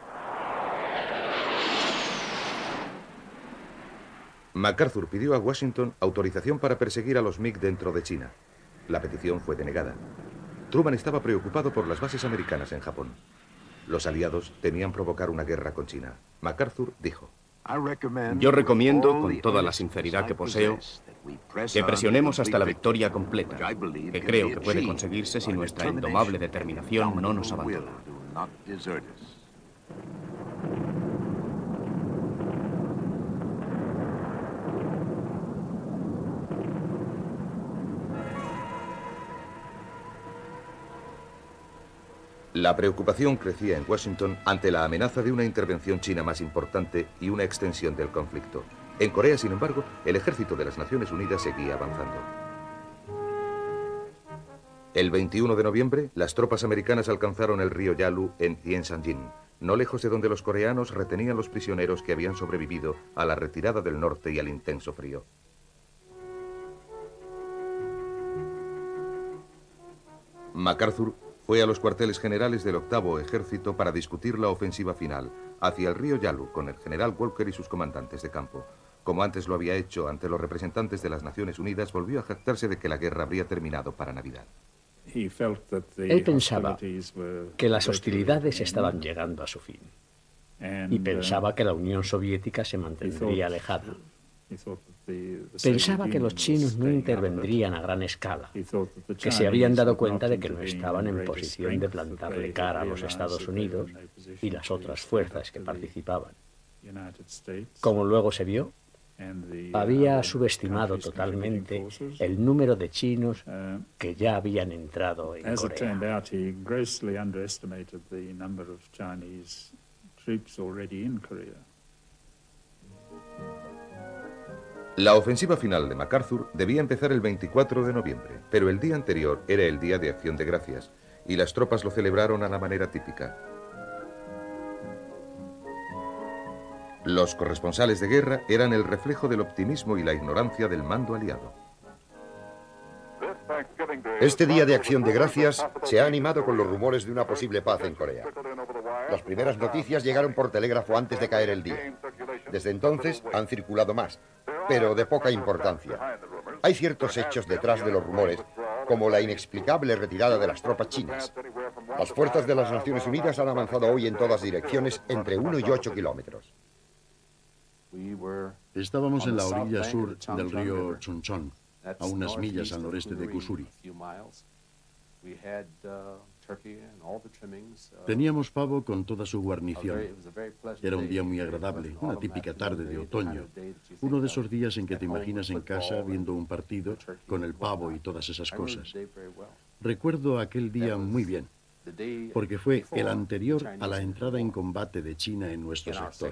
Speaker 1: MacArthur pidió a Washington autorización para perseguir a los MiG dentro de China. La petición fue denegada. Truman estaba preocupado por las bases americanas en Japón. Los aliados temían provocar una guerra con China. MacArthur dijo:
Speaker 2: Yo recomiendo, con toda la sinceridad que poseo, que presionemos hasta la victoria completa, que creo que puede conseguirse si nuestra indomable determinación no nos abandona.
Speaker 1: La preocupación crecía en Washington ante la amenaza de una intervención china más importante y una extensión del conflicto. En Corea, sin embargo, el ejército de las Naciones Unidas seguía avanzando. El veintiuno de noviembre, las tropas americanas alcanzaron el río Yalu en Tiensanjin, no lejos de donde los coreanos retenían los prisioneros que habían sobrevivido a la retirada del norte y al intenso frío. MacArthur fue a los cuarteles generales del octavo Ejército para discutir la ofensiva final hacia el río Yalu con el general Walker y sus comandantes de campo. Como antes lo había hecho ante los representantes de las Naciones Unidas, volvió a jactarse de que la guerra habría terminado para Navidad.
Speaker 4: Él pensaba que las hostilidades estaban llegando a su fin y pensaba que la Unión Soviética se mantendría alejada. Pensaba que los chinos no intervendrían a gran escala, que se habían dado cuenta de que no estaban en posición de plantarle cara a los Estados Unidos y las otras fuerzas que participaban. Como luego se vio, había subestimado totalmente el número de chinos que ya habían entrado en Corea.
Speaker 1: La ofensiva final de MacArthur debía empezar el veinticuatro de noviembre, pero el día anterior era el Día de Acción de Gracias, y las tropas lo celebraron a la manera típica. Los corresponsales de guerra eran el reflejo del optimismo y la ignorancia del mando aliado.
Speaker 3: Este Día de Acción de Gracias se ha animado con los rumores de una posible paz en Corea. Las primeras noticias llegaron por telégrafo antes de caer el día. Desde entonces han circulado más, pero de poca importancia. Hay ciertos hechos detrás de los rumores, como la inexplicable retirada de las tropas chinas. Las fuerzas de las Naciones Unidas han avanzado hoy en todas direcciones entre uno y ocho kilómetros.
Speaker 5: Estábamos en la orilla sur del río Chuncheon, a unas millas al noreste de Kusuri. Teníamos pavo con toda su guarnición. Era un día muy agradable, una típica tarde de otoño. Uno de esos días en que te imaginas en casa viendo un partido con el pavo y todas esas cosas. Recuerdo aquel día muy bien, porque fue el anterior a la entrada en combate de China en nuestro sector.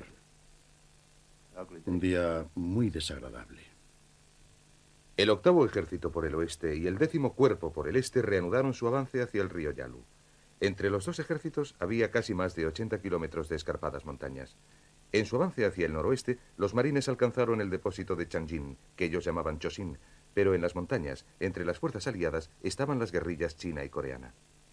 Speaker 5: Un día muy desagradable.
Speaker 1: El octavo ejército por el oeste y el décimo cuerpo por el este reanudaron su avance hacia el río Yalu. Entre los dos ejércitos había casi más de ochenta kilómetros de escarpadas montañas. En su avance hacia el noroeste, los marines alcanzaron el depósito de Changjin, que ellos llamaban Chosin, pero en las montañas, entre las fuerzas aliadas, estaban las guerrillas china y coreana.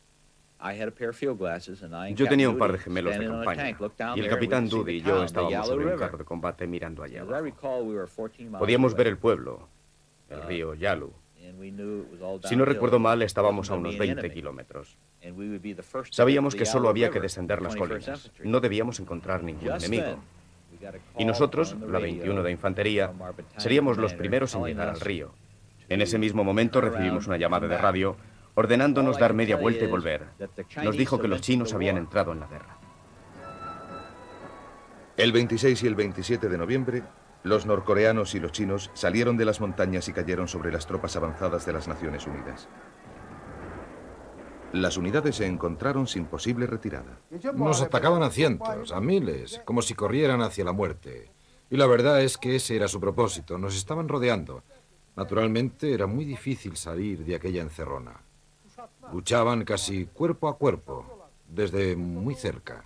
Speaker 2: Yo tenía un par de gemelos de campaña, y el capitán Doody y yo estábamos sobre un carro de combate mirando allá abajo. Podíamos ver el pueblo, el río Yalu. Si no recuerdo mal, estábamos a unos veinte kilómetros. Sabíamos que solo había que descender las colinas. No debíamos encontrar ningún enemigo. Y nosotros, la veintiuno de Infantería, seríamos los primeros en llegar al río. En ese mismo momento recibimos una llamada de radio ordenándonos dar media vuelta y volver. Nos dijo que los chinos habían entrado en la guerra.
Speaker 1: El veintiséis y el veintisiete de noviembre, los norcoreanos y los chinos salieron de las montañas y cayeron sobre las tropas avanzadas de las Naciones Unidas. Las unidades se encontraron sin posible retirada.
Speaker 7: Nos atacaban a cientos, a miles, como si corrieran hacia la muerte. Y la verdad es que ese era su propósito. Nos estaban rodeando. Naturalmente, era muy difícil salir de aquella encerrona. Luchaban casi cuerpo a cuerpo, desde muy cerca.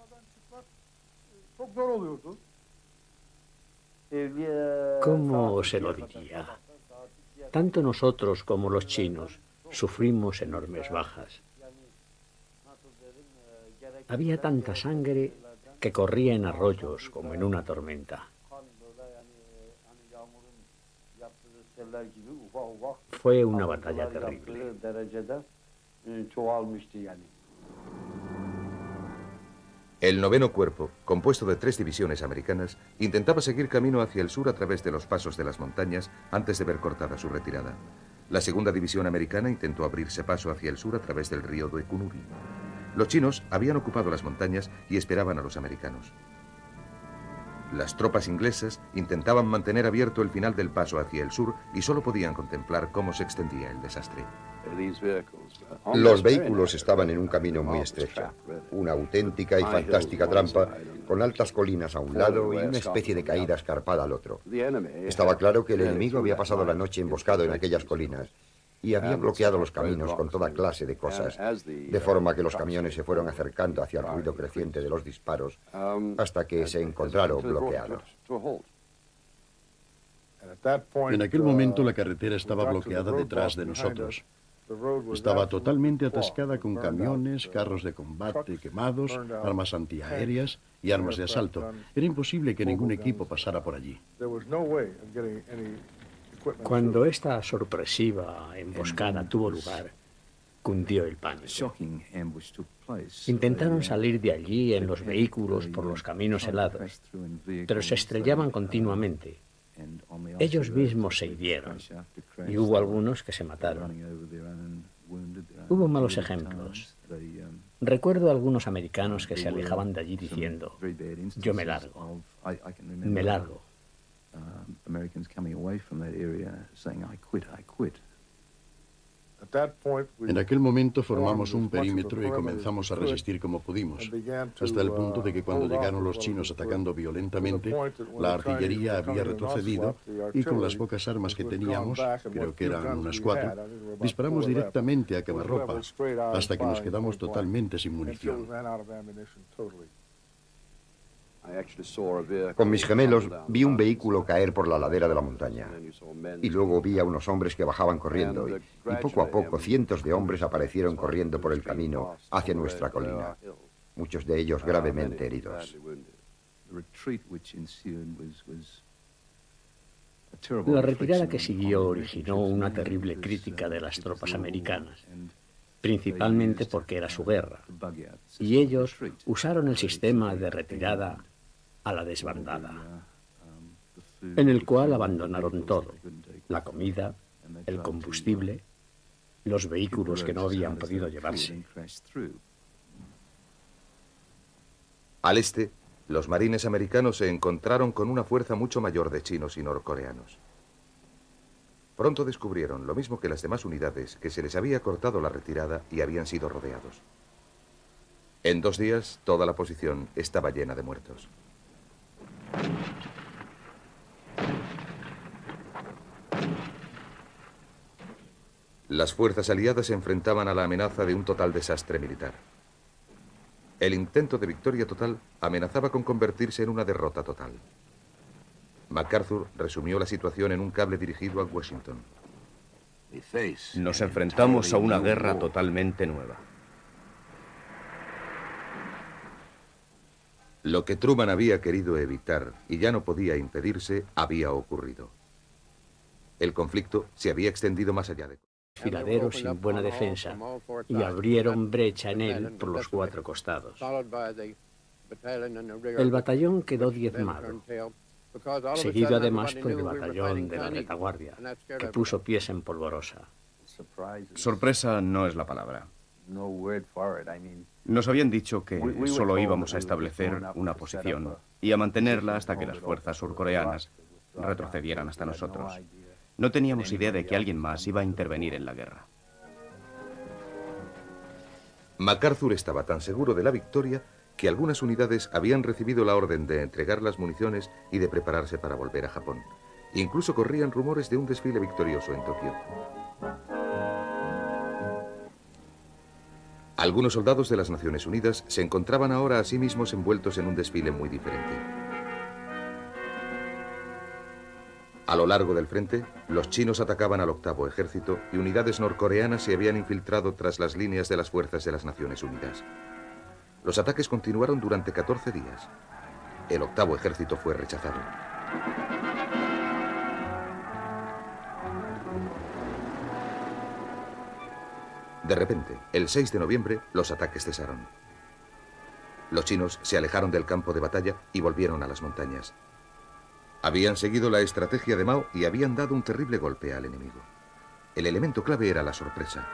Speaker 4: ¿Cómo se lo diría? Tanto nosotros como los chinos sufrimos enormes bajas. Había tanta sangre que corría en arroyos como en una tormenta. Fue una batalla terrible.
Speaker 1: El noveno cuerpo, compuesto de tres divisiones americanas, intentaba seguir camino hacia el sur a través de los pasos de las montañas antes de ver cortada su retirada. La segunda división americana intentó abrirse paso hacia el sur a través del río Doekunuri. Los chinos habían ocupado las montañas y esperaban a los americanos. Las tropas inglesas intentaban mantener abierto el final del paso hacia el sur y solo podían contemplar cómo se extendía el desastre.
Speaker 3: Los vehículos estaban en un camino muy estrecho, una auténtica y fantástica trampa con altas colinas a un lado y una especie de caída escarpada al otro. Estaba claro que el enemigo había pasado la noche emboscado en aquellas colinas y había bloqueado los caminos con toda clase de cosas, de forma que los camiones se fueron acercando hacia el ruido creciente de los disparos hasta que se encontraron bloqueados.
Speaker 5: En aquel momento la carretera estaba bloqueada detrás de nosotros. Estaba totalmente atascada con camiones, carros de combate quemados, armas antiaéreas y armas de asalto. Era imposible que ningún equipo pasara por allí.
Speaker 4: Cuando esta sorpresiva emboscada tuvo lugar, cundió el pánico. Intentaron salir de allí en los vehículos por los caminos helados, pero se estrellaban continuamente. Ellos mismos se hirieron y hubo algunos que se mataron. Hubo malos ejemplos. Recuerdo a algunos americanos que se alejaban de allí diciendo: yo me largo, me largo.
Speaker 5: En aquel momento formamos un perímetro y comenzamos a resistir como pudimos, hasta el punto de que cuando llegaron los chinos atacando violentamente, la artillería había retrocedido y con las pocas armas que teníamos, creo que eran unas cuatro, disparamos directamente a quemarropa, hasta que nos quedamos totalmente sin munición.
Speaker 3: Con mis gemelos vi un vehículo caer por la ladera de la montaña y luego vi a unos hombres que bajaban corriendo y, y poco a poco cientos de hombres aparecieron corriendo por el camino hacia nuestra colina, muchos de ellos gravemente heridos.
Speaker 4: La retirada que siguió originó una terrible crítica de las tropas americanas, principalmente porque era su guerra, y ellos usaron el sistema de retirada a la desbandada, en el cual abandonaron todo: la comida, el combustible, los vehículos que no habían podido llevarse.
Speaker 1: Al este, los marines americanos se encontraron con una fuerza mucho mayor de chinos y norcoreanos. Pronto descubrieron, lo mismo que las demás unidades, que se les había cortado la retirada y habían sido rodeados. En dos días, toda la posición estaba llena de muertos. Las fuerzas aliadas se enfrentaban a la amenaza de un total desastre militar. El intento de victoria total amenazaba con convertirse en una derrota total. MacArthur resumió la situación en un cable dirigido a Washington.
Speaker 2: Nos enfrentamos a una guerra totalmente nueva.
Speaker 1: Lo que Truman había querido evitar y ya no podía impedirse había ocurrido. El conflicto se había extendido más allá de...
Speaker 4: Desfiladero sin buena defensa y abrieron brecha en él por los cuatro costados. El batallón quedó diezmado, seguido además por el batallón de la retaguardia, que puso pies en polvorosa.
Speaker 2: Sorpresa no es la palabra. Nos habían dicho que solo íbamos a establecer una posición y a mantenerla hasta que las fuerzas surcoreanas retrocedieran hasta nosotros. No teníamos idea de que alguien más iba a intervenir en la guerra.
Speaker 1: MacArthur estaba tan seguro de la victoria que algunas unidades habían recibido la orden de entregar las municiones y de prepararse para volver a Japón. Incluso corrían rumores de un desfile victorioso en Tokio. Algunos soldados de las Naciones Unidas se encontraban ahora a sí mismos envueltos en un desfile muy diferente. A lo largo del frente, los chinos atacaban al octavo ejército y unidades norcoreanas se habían infiltrado tras las líneas de las fuerzas de las Naciones Unidas. Los ataques continuaron durante catorce días. El octavo ejército fue rechazado. De repente, el seis de noviembre, los ataques cesaron. Los chinos se alejaron del campo de batalla y volvieron a las montañas. Habían seguido la estrategia de Mao y habían dado un terrible golpe al enemigo. El elemento clave era la sorpresa.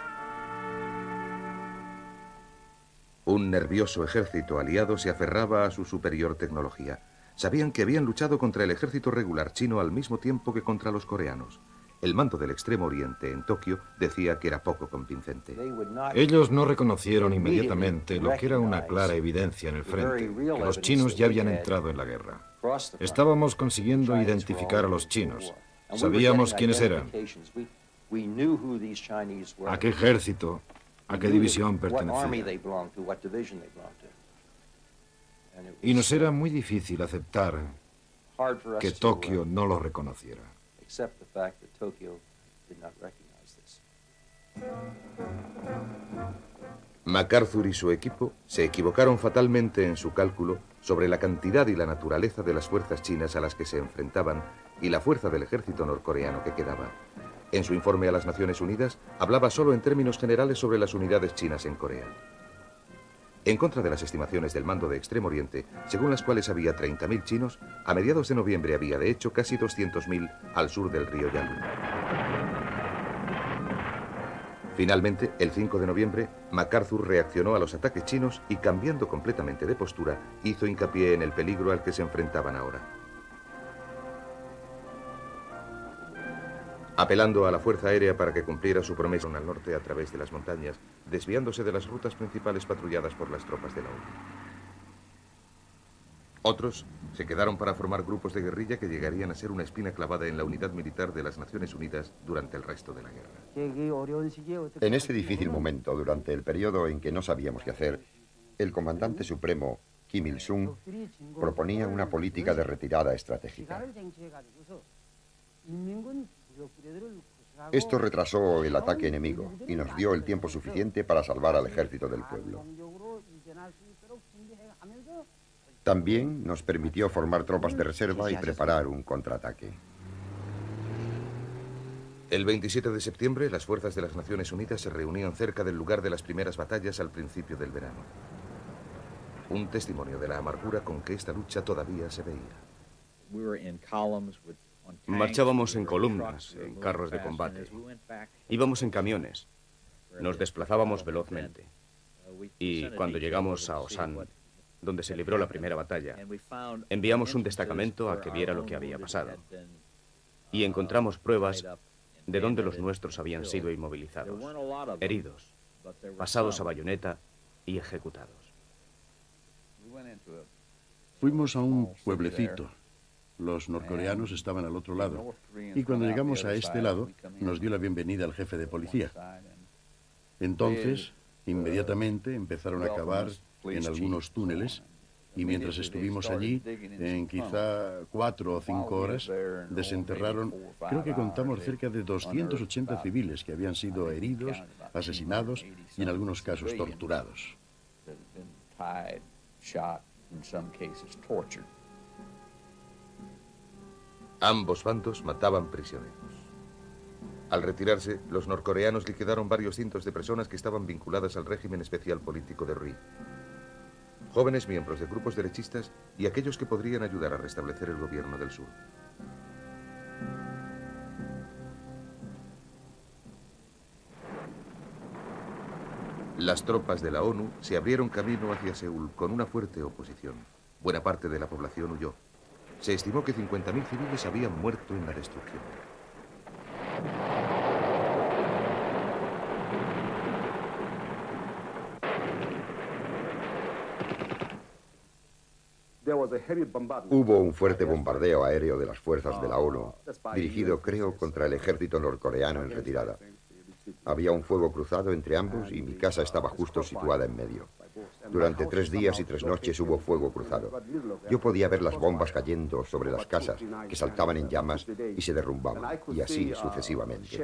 Speaker 1: Un nervioso ejército aliado se aferraba a su superior tecnología. Sabían que habían luchado contra el ejército regular chino al mismo tiempo que contra los coreanos. El mando del Extremo Oriente en Tokio decía que era poco convincente.
Speaker 7: Ellos no reconocieron inmediatamente lo que era una clara evidencia en el frente, que los chinos ya habían entrado en la guerra. Estábamos consiguiendo identificar a los chinos. Sabíamos quiénes eran, a qué ejército, a qué división pertenecían. Y nos era muy difícil aceptar que Tokio no lo reconociera.
Speaker 1: MacArthur y su equipo se equivocaron fatalmente en su cálculo sobre la cantidad y la naturaleza de las fuerzas chinas a las que se enfrentaban y la fuerza del ejército norcoreano que quedaba. En su informe a las Naciones Unidas, hablaba solo en términos generales sobre las unidades chinas en Corea. En contra de las estimaciones del mando de Extremo Oriente, según las cuales había treinta mil chinos, a mediados de noviembre había de hecho casi doscientos mil al sur del río Yalu. Finalmente, el cinco de noviembre, MacArthur reaccionó a los ataques chinos y, cambiando completamente de postura, hizo hincapié en el peligro al que se enfrentaban ahora. Apelando a la Fuerza Aérea para que cumpliera su promesa al norte a través de las montañas, desviándose de las rutas principales patrulladas por las tropas de la O N U. Otros se quedaron para formar grupos de guerrilla que llegarían a ser una espina clavada en la unidad militar de las Naciones Unidas durante el resto de la guerra.
Speaker 3: En ese difícil momento, durante el periodo en que no sabíamos qué hacer, el comandante supremo, Kim Il-sung, proponía una política de retirada estratégica. Esto retrasó el ataque enemigo y nos dio el tiempo suficiente para salvar al ejército del pueblo. También nos permitió formar tropas de reserva y preparar un contraataque.
Speaker 1: El veintisiete de septiembre, las fuerzas de las Naciones Unidas se reunían cerca del lugar de las primeras batallas al principio del verano. Un testimonio de la amargura con que esta lucha todavía se veía.
Speaker 2: Marchábamos en columnas, en carros de combate. Íbamos en camiones. Nos desplazábamos velozmente. Y cuando llegamos a Osan, donde se libró la primera batalla, enviamos un destacamento a que viera lo que había pasado. Y encontramos pruebas de dónde los nuestros habían sido inmovilizados, heridos, pasados a bayoneta y ejecutados.
Speaker 5: Fuimos a un pueblecito. Los norcoreanos estaban al otro lado, y cuando llegamos a este lado, nos dio la bienvenida el jefe de policía. Entonces, inmediatamente empezaron a cavar en algunos túneles, y mientras estuvimos allí, en quizá cuatro o cinco horas, desenterraron, creo que contamos cerca de doscientos ochenta civiles que habían sido heridos, asesinados y en algunos casos torturados.
Speaker 1: Ambos bandos mataban prisioneros. Al retirarse, los norcoreanos liquidaron varios cientos de personas que estaban vinculadas al régimen especial político de Rhee. Jóvenes miembros de grupos derechistas y aquellos que podrían ayudar a restablecer el gobierno del sur. Las tropas de la ONU se abrieron camino hacia Seúl con una fuerte oposición. Buena parte de la población huyó. Se estimó que cincuenta mil civiles habían muerto en la destrucción.
Speaker 3: Hubo un fuerte bombardeo aéreo de las fuerzas de la ONU, dirigido, creo, contra el ejército norcoreano en retirada. Había un fuego cruzado entre ambos y mi casa estaba justo situada en medio. Durante tres días y tres noches hubo fuego cruzado. Yo podía ver las bombas cayendo sobre las casas, que saltaban en llamas y se derrumbaban, y así sucesivamente.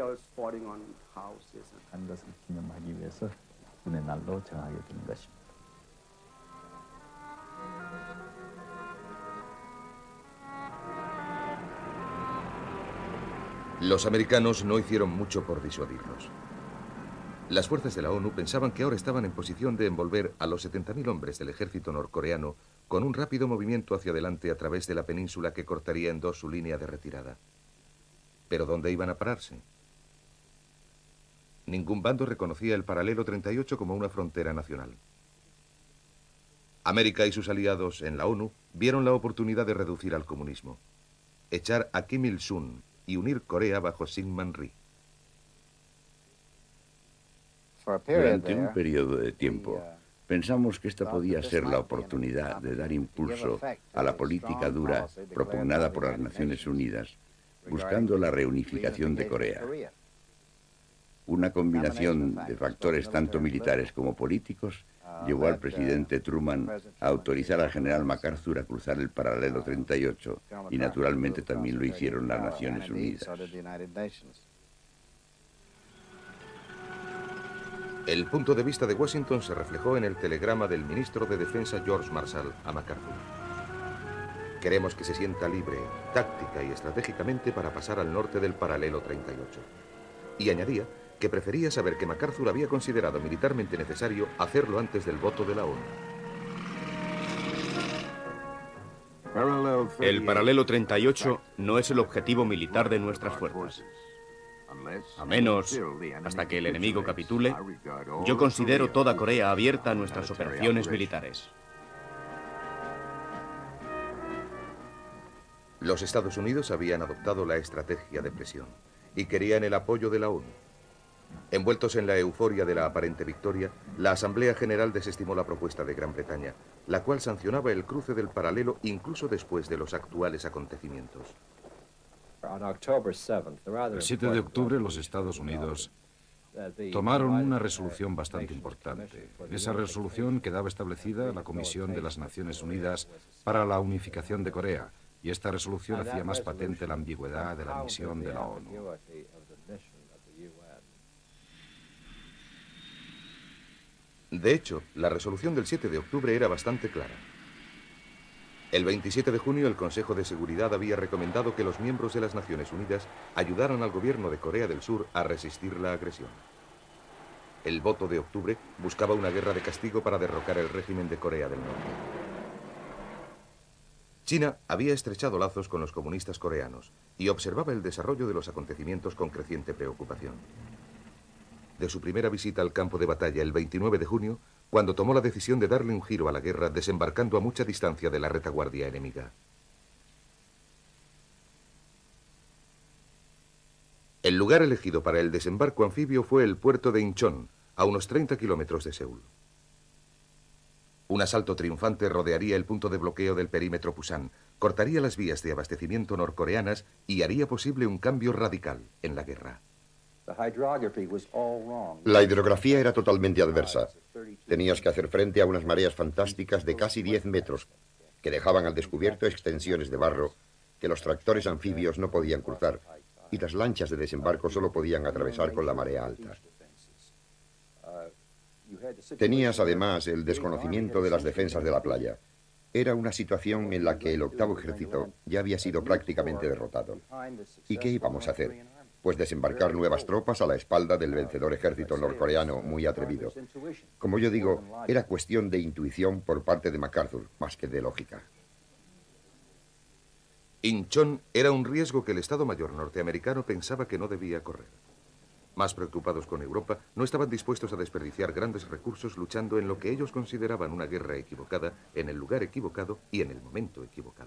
Speaker 1: Los americanos no hicieron mucho por disuadirlos. Las fuerzas de la ONU pensaban que ahora estaban en posición de envolver a los setenta mil hombres del ejército norcoreano con un rápido movimiento hacia adelante a través de la península que cortaría en dos su línea de retirada. ¿Pero dónde iban a pararse? Ningún bando reconocía el paralelo treinta y ocho como una frontera nacional. América y sus aliados en la ONU vieron la oportunidad de reducir al comunismo, echar a Kim Il-sung y unir Corea bajo Syngman Rhee.
Speaker 8: Durante un periodo de tiempo, pensamos que esta podía ser la oportunidad de dar impulso a la política dura propugnada por las Naciones Unidas, buscando la reunificación de Corea. Una combinación de factores tanto militares como políticos llevó al presidente Truman a autorizar al general MacArthur a cruzar el paralelo treinta y ocho, y naturalmente también lo hicieron las Naciones Unidas.
Speaker 1: El punto de vista de Washington se reflejó en el telegrama del ministro de Defensa George Marshall a MacArthur. Queremos que se sienta libre, táctica y estratégicamente para pasar al norte del paralelo treinta y ocho. Y añadía que prefería saber que MacArthur había considerado militarmente necesario hacerlo antes del voto de la ONU.
Speaker 2: El paralelo treinta y ocho no es el objetivo militar de nuestras fuerzas. A menos, hasta que el enemigo capitule, yo considero toda Corea abierta a nuestras operaciones militares.
Speaker 1: Los Estados Unidos habían adoptado la estrategia de presión y querían el apoyo de la ONU. Envueltos en la euforia de la aparente victoria, la Asamblea General desestimó la propuesta de Gran Bretaña, la cual sancionaba el cruce del paralelo incluso después de los actuales acontecimientos.
Speaker 7: El siete de octubre los Estados Unidos tomaron una resolución bastante importante. En esa resolución quedaba establecida la Comisión de las Naciones Unidas para la Unificación de Corea, y esta resolución hacía más patente la ambigüedad de la misión de la ONU.
Speaker 1: De hecho, la resolución del siete de octubre era bastante clara. El veintisiete de junio, el Consejo de Seguridad había recomendado que los miembros de las Naciones Unidas ayudaran al gobierno de Corea del Sur a resistir la agresión. El voto de octubre buscaba una guerra de castigo para derrocar el régimen de Corea del Norte. China había estrechado lazos con los comunistas coreanos y observaba el desarrollo de los acontecimientos con creciente preocupación. De su primera visita al campo de batalla el veintinueve de junio, cuando tomó la decisión de darle un giro a la guerra desembarcando a mucha distancia de la retaguardia enemiga. El lugar elegido para el desembarco anfibio fue el puerto de Incheon, a unos treinta kilómetros de Seúl. Un asalto triunfante rodearía el punto de bloqueo del perímetro Pusan, cortaría las vías de abastecimiento norcoreanas y haría posible un cambio radical en la guerra.
Speaker 3: La hidrografía era totalmente adversa. Tenías que hacer frente a unas mareas fantásticas de casi diez metros, que dejaban al descubierto extensiones de barro que los tractores anfibios no podían cruzar, y las lanchas de desembarco solo podían atravesar con la marea alta. Tenías además el desconocimiento de las defensas de la playa. Era una situación en la que el octavo ejército ya había sido prácticamente derrotado. ¿Y qué íbamos a hacer? Pues desembarcar nuevas tropas a la espalda del vencedor ejército norcoreano muy atrevido. Como yo digo, era cuestión de intuición por parte de MacArthur, más que de lógica.
Speaker 1: Inchon era un riesgo que el Estado Mayor norteamericano pensaba que no debía correr. Más preocupados con Europa, no estaban dispuestos a desperdiciar grandes recursos luchando en lo que ellos consideraban una guerra equivocada, en el lugar equivocado y en el momento equivocado.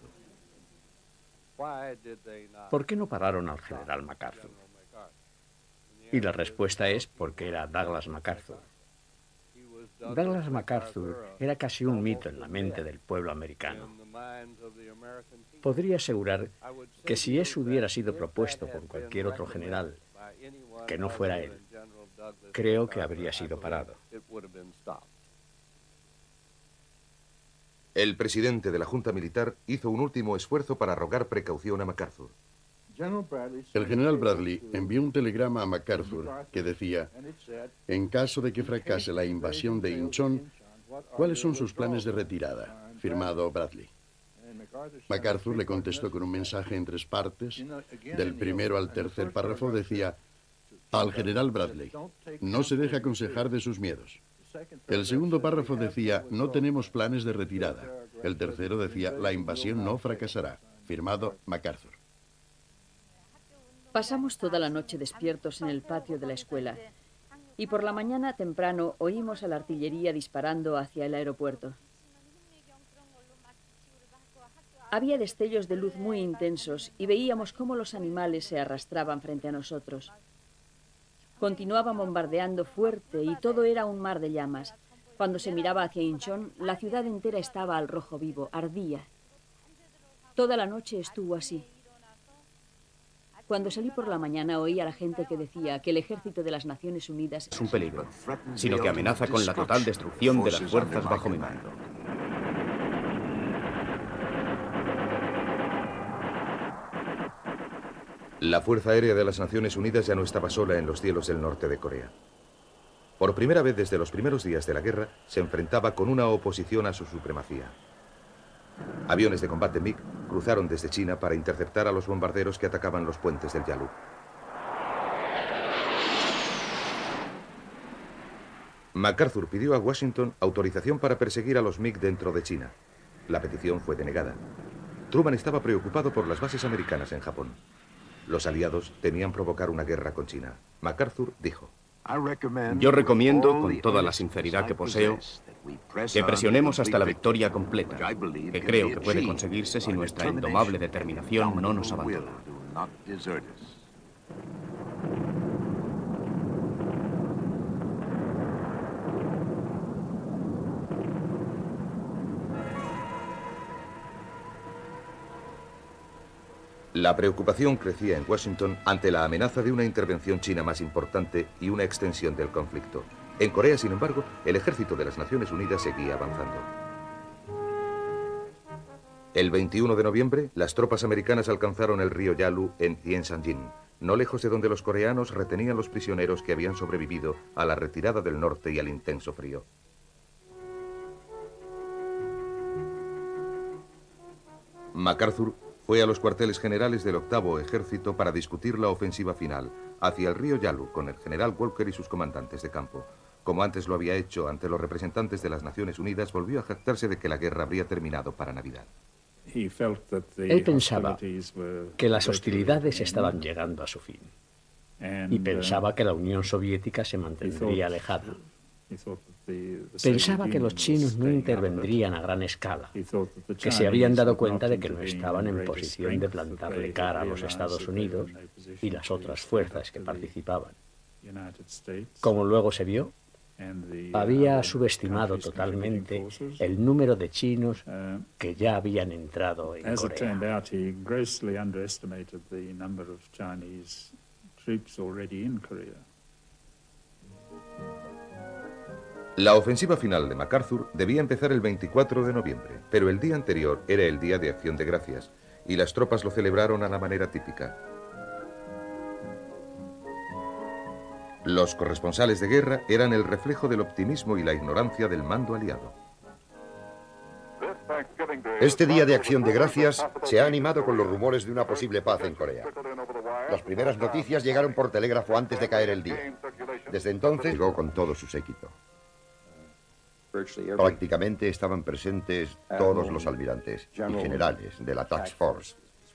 Speaker 4: ¿Por qué no pararon al general MacArthur? Y la respuesta es porque era Douglas MacArthur. Douglas MacArthur era casi un mito en la mente del pueblo americano. Podría asegurar que si eso hubiera sido propuesto por cualquier otro general, que no fuera él, creo que habría sido parado.
Speaker 1: El presidente de la Junta Militar hizo un último esfuerzo para rogar precaución a MacArthur.
Speaker 5: El general Bradley envió un telegrama a MacArthur que decía: en caso de que fracase la invasión de Inchon, ¿cuáles son sus planes de retirada? Firmado Bradley. MacArthur le contestó con un mensaje en tres partes. Del primero al tercer párrafo decía: al general Bradley, no se deje aconsejar de sus miedos. El segundo párrafo decía: no tenemos planes de retirada. El tercero decía: la invasión no fracasará. Firmado MacArthur.
Speaker 6: Pasamos toda la noche despiertos en el patio de la escuela y por la mañana temprano oímos a la artillería disparando hacia el aeropuerto. Había destellos de luz muy intensos y veíamos cómo los animales se arrastraban frente a nosotros. Continuaban bombardeando fuerte y todo era un mar de llamas. Cuando se miraba hacia Inchon, la ciudad entera estaba al rojo vivo, ardía. Toda la noche estuvo así. Cuando salí por la mañana oí a la gente que decía que el ejército de las Naciones Unidas
Speaker 2: es un peligro, sino que amenaza con la total destrucción de las fuerzas bajo mi mando.
Speaker 1: La Fuerza Aérea de las Naciones Unidas ya no estaba sola en los cielos del norte de Corea. Por primera vez desde los primeros días de la guerra, se enfrentaba con una oposición a su supremacía. Aviones de combate MiG cruzaron desde China para interceptar a los bombarderos que atacaban los puentes del Yalu. MacArthur pidió a Washington autorización para perseguir a los MiG dentro de China. La petición fue denegada. Truman estaba preocupado por las bases americanas en Japón. Los aliados temían provocar una guerra con China. MacArthur dijo:
Speaker 2: yo recomiendo, con toda la sinceridad que poseo, que presionemos hasta la victoria completa, que creo que puede conseguirse si nuestra indomable determinación no nos abandona.
Speaker 1: La preocupación crecía en Washington ante la amenaza de una intervención china más importante y una extensión del conflicto. En Corea, sin embargo, el ejército de las Naciones Unidas seguía avanzando. El veintiuno de noviembre, las tropas americanas alcanzaron el río Yalu en Tiensanjin, no lejos de donde los coreanos retenían los prisioneros que habían sobrevivido a la retirada del norte y al intenso frío. MacArthur fue a los cuarteles generales del octavo ejército para discutir la ofensiva final hacia el río Yalu con el general Walker y sus comandantes de campo. Como antes lo había hecho ante los representantes de las Naciones Unidas, volvió a jactarse de que la guerra habría terminado para Navidad.
Speaker 4: Él pensaba que las hostilidades estaban llegando a su fin y pensaba que la Unión Soviética se mantendría alejada. Pensaba que los chinos no intervendrían a gran escala, que se habían dado cuenta de que no estaban en posición de plantarle cara a los Estados Unidos y las otras fuerzas que participaban. Como luego se vio, Había subestimado totalmente el número de chinos que ya habían entrado en Corea.
Speaker 1: La ofensiva final de MacArthur debía empezar el veinticuatro de noviembre, pero el día anterior era el Día de Acción de Gracias, y las tropas lo celebraron a la manera típica. Los corresponsales de guerra eran el reflejo del optimismo y la ignorancia del mando aliado.
Speaker 3: Este Día de Acción de Gracias se ha animado con los rumores de una posible paz en Corea. Las primeras noticias llegaron por telégrafo antes de caer el día. Desde entonces llegó con todo su séquito. Prácticamente estaban presentes todos los almirantes y generales de la Task Force.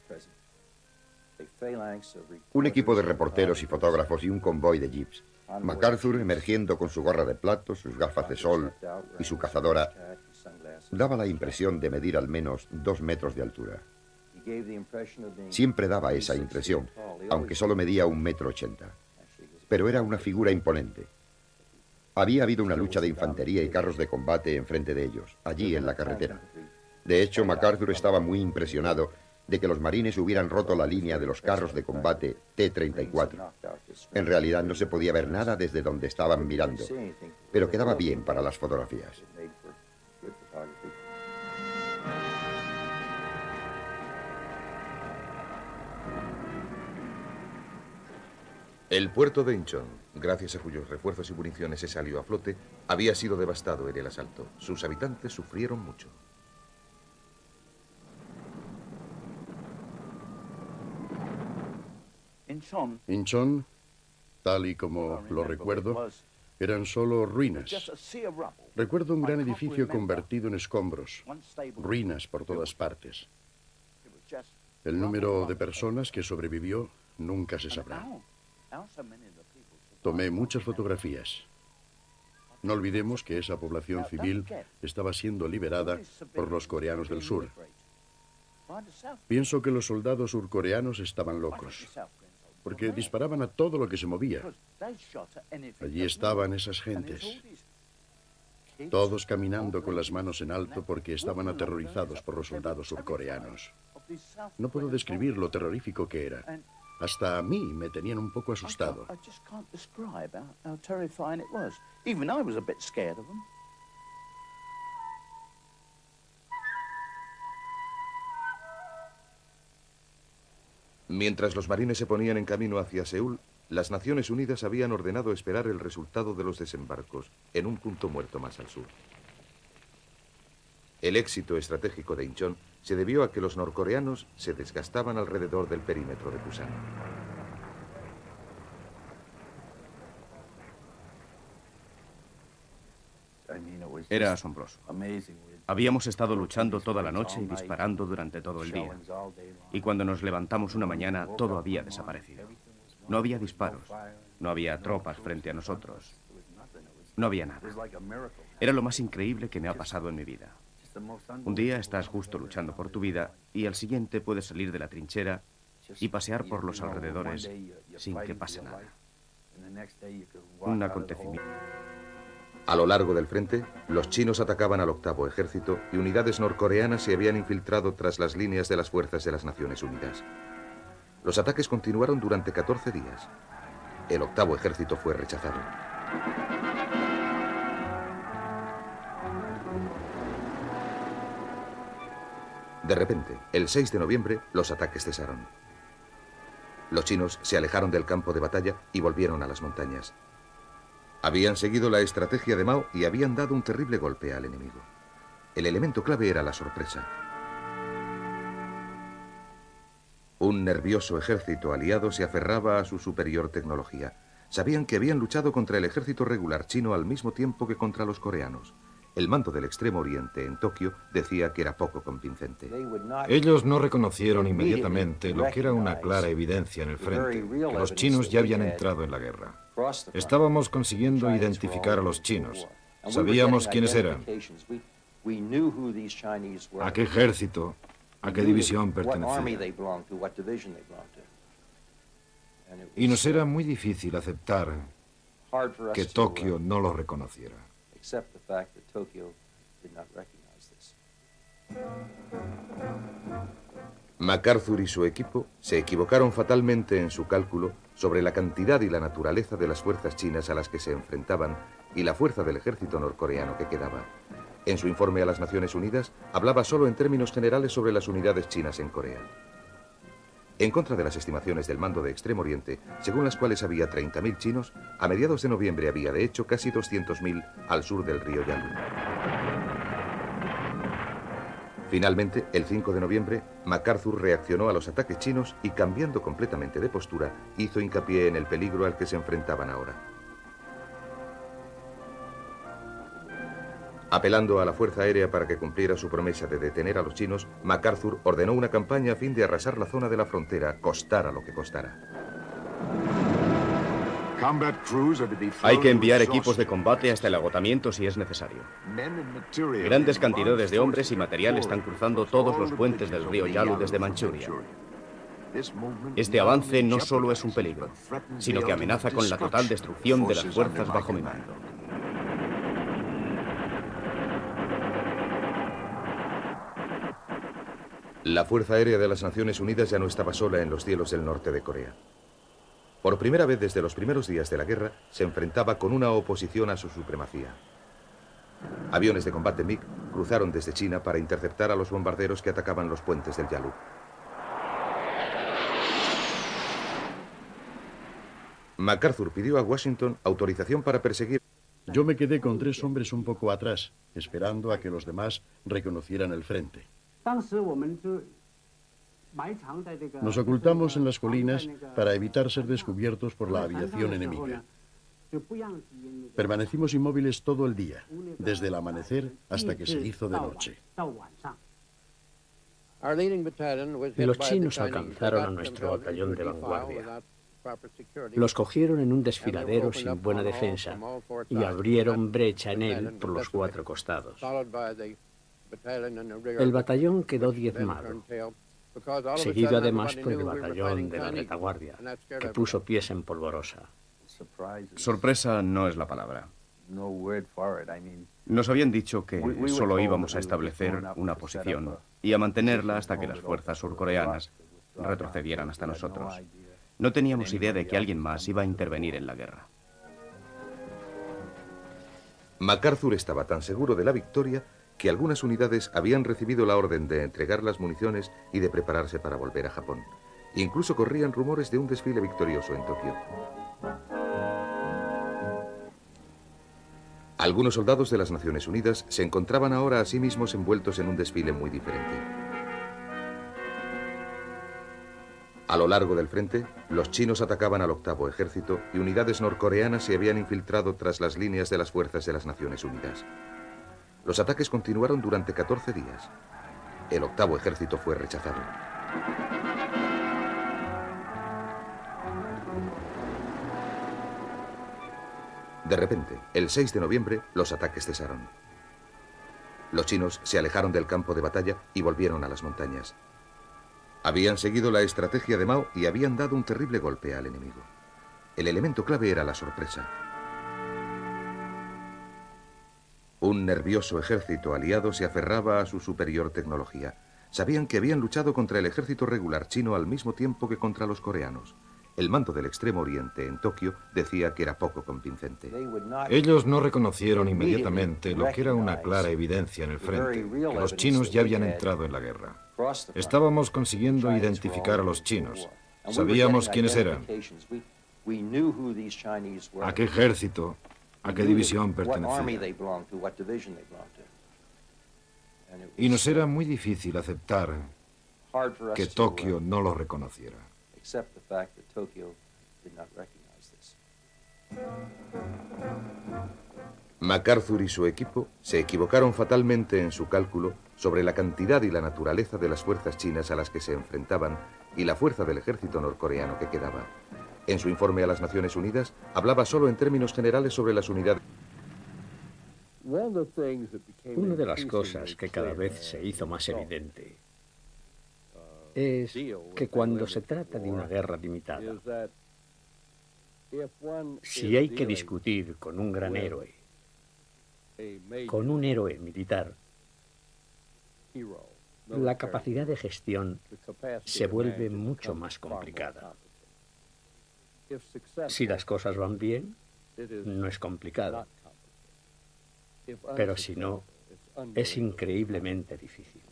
Speaker 3: Un equipo de reporteros y fotógrafos y un convoy de jeeps. MacArthur, emergiendo con su gorra de plato, sus gafas de sol y su cazadora, daba la impresión de medir al menos dos metros de altura. Siempre daba esa impresión, aunque solo medía un metro ochenta. Pero era una figura imponente. Había habido una lucha de infantería y carros de combate enfrente de ellos, allí en la carretera. De hecho, MacArthur estaba muy impresionado de que los marines hubieran roto la línea de los carros de combate T treinta y cuatro. En realidad no se podía ver nada desde donde estaban mirando, pero quedaba bien para las fotografías.
Speaker 1: El puerto de Incheon, gracias a cuyos refuerzos y municiones se salió a flote, había sido devastado en el asalto. Sus habitantes sufrieron mucho.
Speaker 5: Incheon, tal y como lo recuerdo, eran solo ruinas. Recuerdo un gran edificio convertido en escombros, ruinas por todas partes. El número de personas que sobrevivió nunca se sabrá. Tomé muchas fotografías. No olvidemos que esa población civil estaba siendo liberada por los coreanos del sur. Pienso que los soldados surcoreanos estaban locos, porque disparaban a todo lo que se movía. Allí estaban esas gentes, todos caminando con las manos en alto porque estaban aterrorizados por los soldados surcoreanos. No puedo describir lo terrorífico que era. Hasta a mí me tenían un poco asustado.
Speaker 1: Mientras los marines se ponían en camino hacia Seúl, las Naciones Unidas habían ordenado esperar el resultado de los desembarcos en un punto muerto más al sur. El éxito estratégico de Incheon se debió a que los norcoreanos se desgastaban alrededor del perímetro de Pusan.
Speaker 2: Era asombroso. Habíamos estado luchando toda la noche y disparando durante todo el día. Y cuando nos levantamos una mañana, todo había desaparecido. No había disparos, no había tropas frente a nosotros. No había nada. Era lo más increíble que me ha pasado en mi vida. Un día estás justo luchando por tu vida y al siguiente puedes salir de la trinchera y pasear por los alrededores sin que pase nada. Un acontecimiento.
Speaker 1: A lo largo del frente, los chinos atacaban al octavo ejército y unidades norcoreanas se habían infiltrado tras las líneas de las fuerzas de las Naciones Unidas. Los ataques continuaron durante catorce días. El octavo ejército fue rechazado. De repente, el seis de noviembre, los ataques cesaron. Los chinos se alejaron del campo de batalla y volvieron a las montañas. Habían seguido la estrategia de Mao y habían dado un terrible golpe al enemigo. El elemento clave era la sorpresa. Un nervioso ejército aliado se aferraba a su superior tecnología. Sabían que habían luchado contra el ejército regular chino al mismo tiempo que contra los coreanos. El mando del Extremo Oriente en Tokio decía que era poco convincente.
Speaker 7: Ellos no reconocieron inmediatamente lo que era una clara evidencia en el frente, que los chinos ya habían entrado en la guerra. Estábamos consiguiendo identificar a los chinos. Sabíamos quiénes eran, a qué ejército, a qué división pertenecían. Y nos era muy difícil aceptar que Tokio no lo reconociera.
Speaker 1: MacArthur y su equipo se equivocaron fatalmente en su cálculo sobre la cantidad y la naturaleza de las fuerzas chinas a las que se enfrentaban y la fuerza del ejército norcoreano que quedaba. En su informe a las Naciones Unidas, hablaba solo en términos generales sobre las unidades chinas en Corea. En contra de las estimaciones del mando de Extremo Oriente, según las cuales había treinta mil chinos, a mediados de noviembre había de hecho casi doscientos mil al sur del río Yalu. Finalmente, el cinco de noviembre, MacArthur reaccionó a los ataques chinos y, cambiando completamente de postura, hizo hincapié en el peligro al que se enfrentaban ahora. Apelando a la Fuerza Aérea para que cumpliera su promesa de detener a los chinos, MacArthur ordenó una campaña a fin de arrasar la zona de la frontera, costara lo que costara.
Speaker 2: Hay que enviar equipos de combate hasta el agotamiento si es necesario. Grandes cantidades de hombres y material están cruzando todos los puentes del río Yalu desde Manchuria. Este avance no solo es un peligro, sino que amenaza con la total destrucción de las fuerzas bajo mi mando.
Speaker 1: La Fuerza Aérea de las Naciones Unidas ya no estaba sola en los cielos del norte de Corea. Por primera vez desde los primeros días de la guerra, se enfrentaba con una oposición a su supremacía. Aviones de combate MiG cruzaron desde China para interceptar a los bombarderos que atacaban los puentes del Yalu. MacArthur pidió a Washington autorización para perseguir.
Speaker 5: Yo me quedé con tres hombres un poco atrás, esperando a que los demás reconocieran el frente. Nos ocultamos en las colinas para evitar ser descubiertos por la aviación enemiga. Permanecimos inmóviles todo el día, desde el amanecer hasta que se hizo de noche.
Speaker 4: Los chinos alcanzaron a nuestro batallón de vanguardia. Los cogieron en un desfiladero sin buena defensa y abrieron brecha en él por los cuatro costados. El batallón quedó diezmado, seguido además por el batallón de la retaguardia, que puso pies en polvorosa.
Speaker 2: Sorpresa no es la palabra. Nos habían dicho que solo íbamos a establecer una posición y a mantenerla hasta que las fuerzas surcoreanas retrocedieran hasta nosotros. No teníamos idea de que alguien más iba a intervenir en la guerra.
Speaker 1: MacArthur estaba tan seguro de la victoria que algunas unidades habían recibido la orden de entregar las municiones y de prepararse para volver a Japón. Incluso corrían rumores de un desfile victorioso en Tokio. Algunos soldados de las Naciones Unidas se encontraban ahora a sí mismos envueltos en un desfile muy diferente. A lo largo del frente, los chinos atacaban al octavo ejército y unidades norcoreanas se habían infiltrado tras las líneas de las fuerzas de las Naciones Unidas. Los ataques continuaron durante catorce días. El octavo ejército fue rechazado. De repente, el seis de noviembre, los ataques cesaron. Los chinos se alejaron del campo de batalla y volvieron a las montañas. Habían seguido la estrategia de Mao y habían dado un terrible golpe al enemigo. El elemento clave era la sorpresa. Un nervioso ejército aliado se aferraba a su superior tecnología. Sabían que habían luchado contra el ejército regular chino al mismo tiempo que contra los coreanos. El mando del Extremo Oriente en Tokio decía que era poco convincente.
Speaker 7: Ellos no reconocieron inmediatamente lo que era una clara evidencia en el frente, que los chinos ya habían entrado en la guerra. Estábamos consiguiendo identificar a los chinos. Sabíamos quiénes eran, a qué ejército, a qué división pertenecían. Y nos era muy difícil aceptar que Tokio no lo reconociera.
Speaker 1: MacArthur y su equipo se equivocaron fatalmente en su cálculo sobre la cantidad y la naturaleza de las fuerzas chinas a las que se enfrentaban y la fuerza del ejército norcoreano que quedaba. En su informe a las Naciones Unidas, hablaba solo en términos generales sobre las unidades.
Speaker 4: Una de las cosas que cada vez se hizo más evidente es que cuando se trata de una guerra limitada, Si hay que discutir con un gran héroe, con un héroe militar, la capacidad de gestión se vuelve mucho más complicada. Si las cosas van bien, no es complicado. Pero si no, es increíblemente difícil.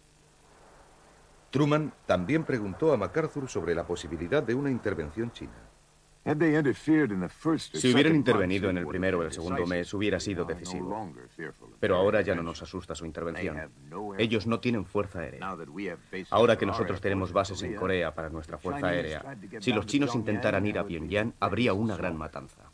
Speaker 1: Truman también preguntó a MacArthur sobre la posibilidad de una intervención china.
Speaker 2: Si hubieran intervenido en el primero o el segundo mes, hubiera sido decisivo. Pero ahora ya no nos asusta su intervención. Ellos no tienen fuerza aérea. Ahora que nosotros tenemos bases en Corea para nuestra fuerza aérea, si los chinos intentaran ir a Pyongyang, habría una gran matanza.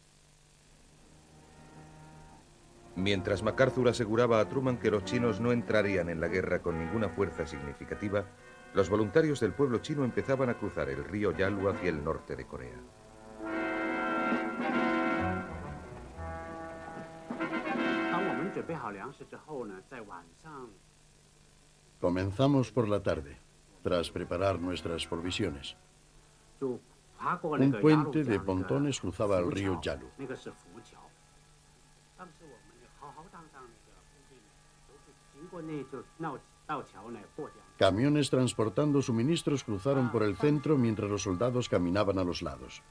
Speaker 1: Mientras MacArthur aseguraba a Truman que los chinos no entrarían en la guerra con ninguna fuerza significativa, los voluntarios del pueblo chino empezaban a cruzar el río Yalu hacia el norte de Corea.
Speaker 5: Comenzamos por la tarde, tras preparar nuestras provisiones. Un puente de pontones cruzaba el río Yalu. Camiones transportando suministros cruzaron por el centro mientras los soldados caminaban a los lados.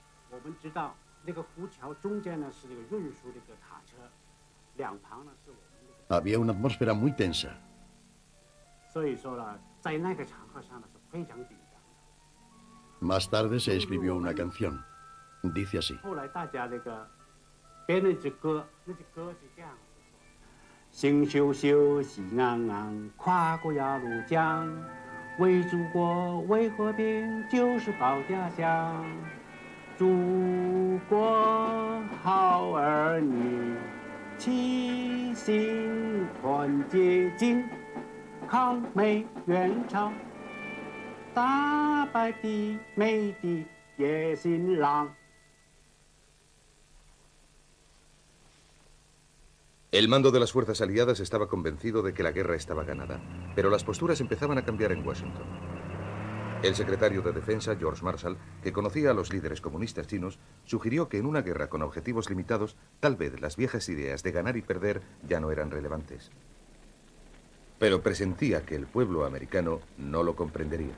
Speaker 5: Había una atmósfera muy tensa. Más tarde se escribió una canción. Dice así.
Speaker 9: 星宿宿，喜昂昂，跨过鸭绿江，为祖国，为和平，就是保家乡。祖国好儿女，齐心团结劲，抗美援朝，打败敌美的野心狼。
Speaker 1: El mando de las fuerzas aliadas estaba convencido de que la guerra estaba ganada, pero las posturas empezaban a cambiar en Washington. El secretario de Defensa, George Marshall, que conocía a los líderes comunistas chinos, sugirió que en una guerra con objetivos limitados, tal vez las viejas ideas de ganar y perder ya no eran relevantes. Pero presentía que el pueblo americano no lo comprendería.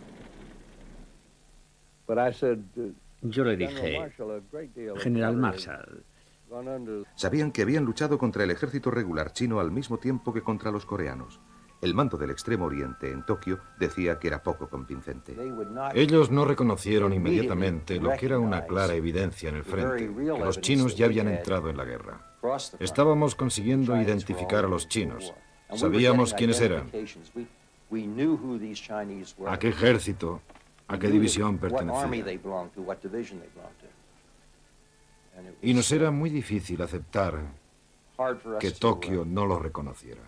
Speaker 4: Yo le dije, General Marshall,
Speaker 1: sabían que habían luchado contra el ejército regular chino al mismo tiempo que contra los coreanos. El mando del Extremo Oriente en Tokio decía que era poco convincente.
Speaker 7: Ellos no reconocieron inmediatamente lo que era una clara evidencia en el frente, que los chinos ya habían entrado en la guerra. Estábamos consiguiendo identificar a los chinos. Sabíamos quiénes eran, a qué ejército, a qué división pertenecían. Y nos era muy difícil aceptar que Tokio no lo reconociera.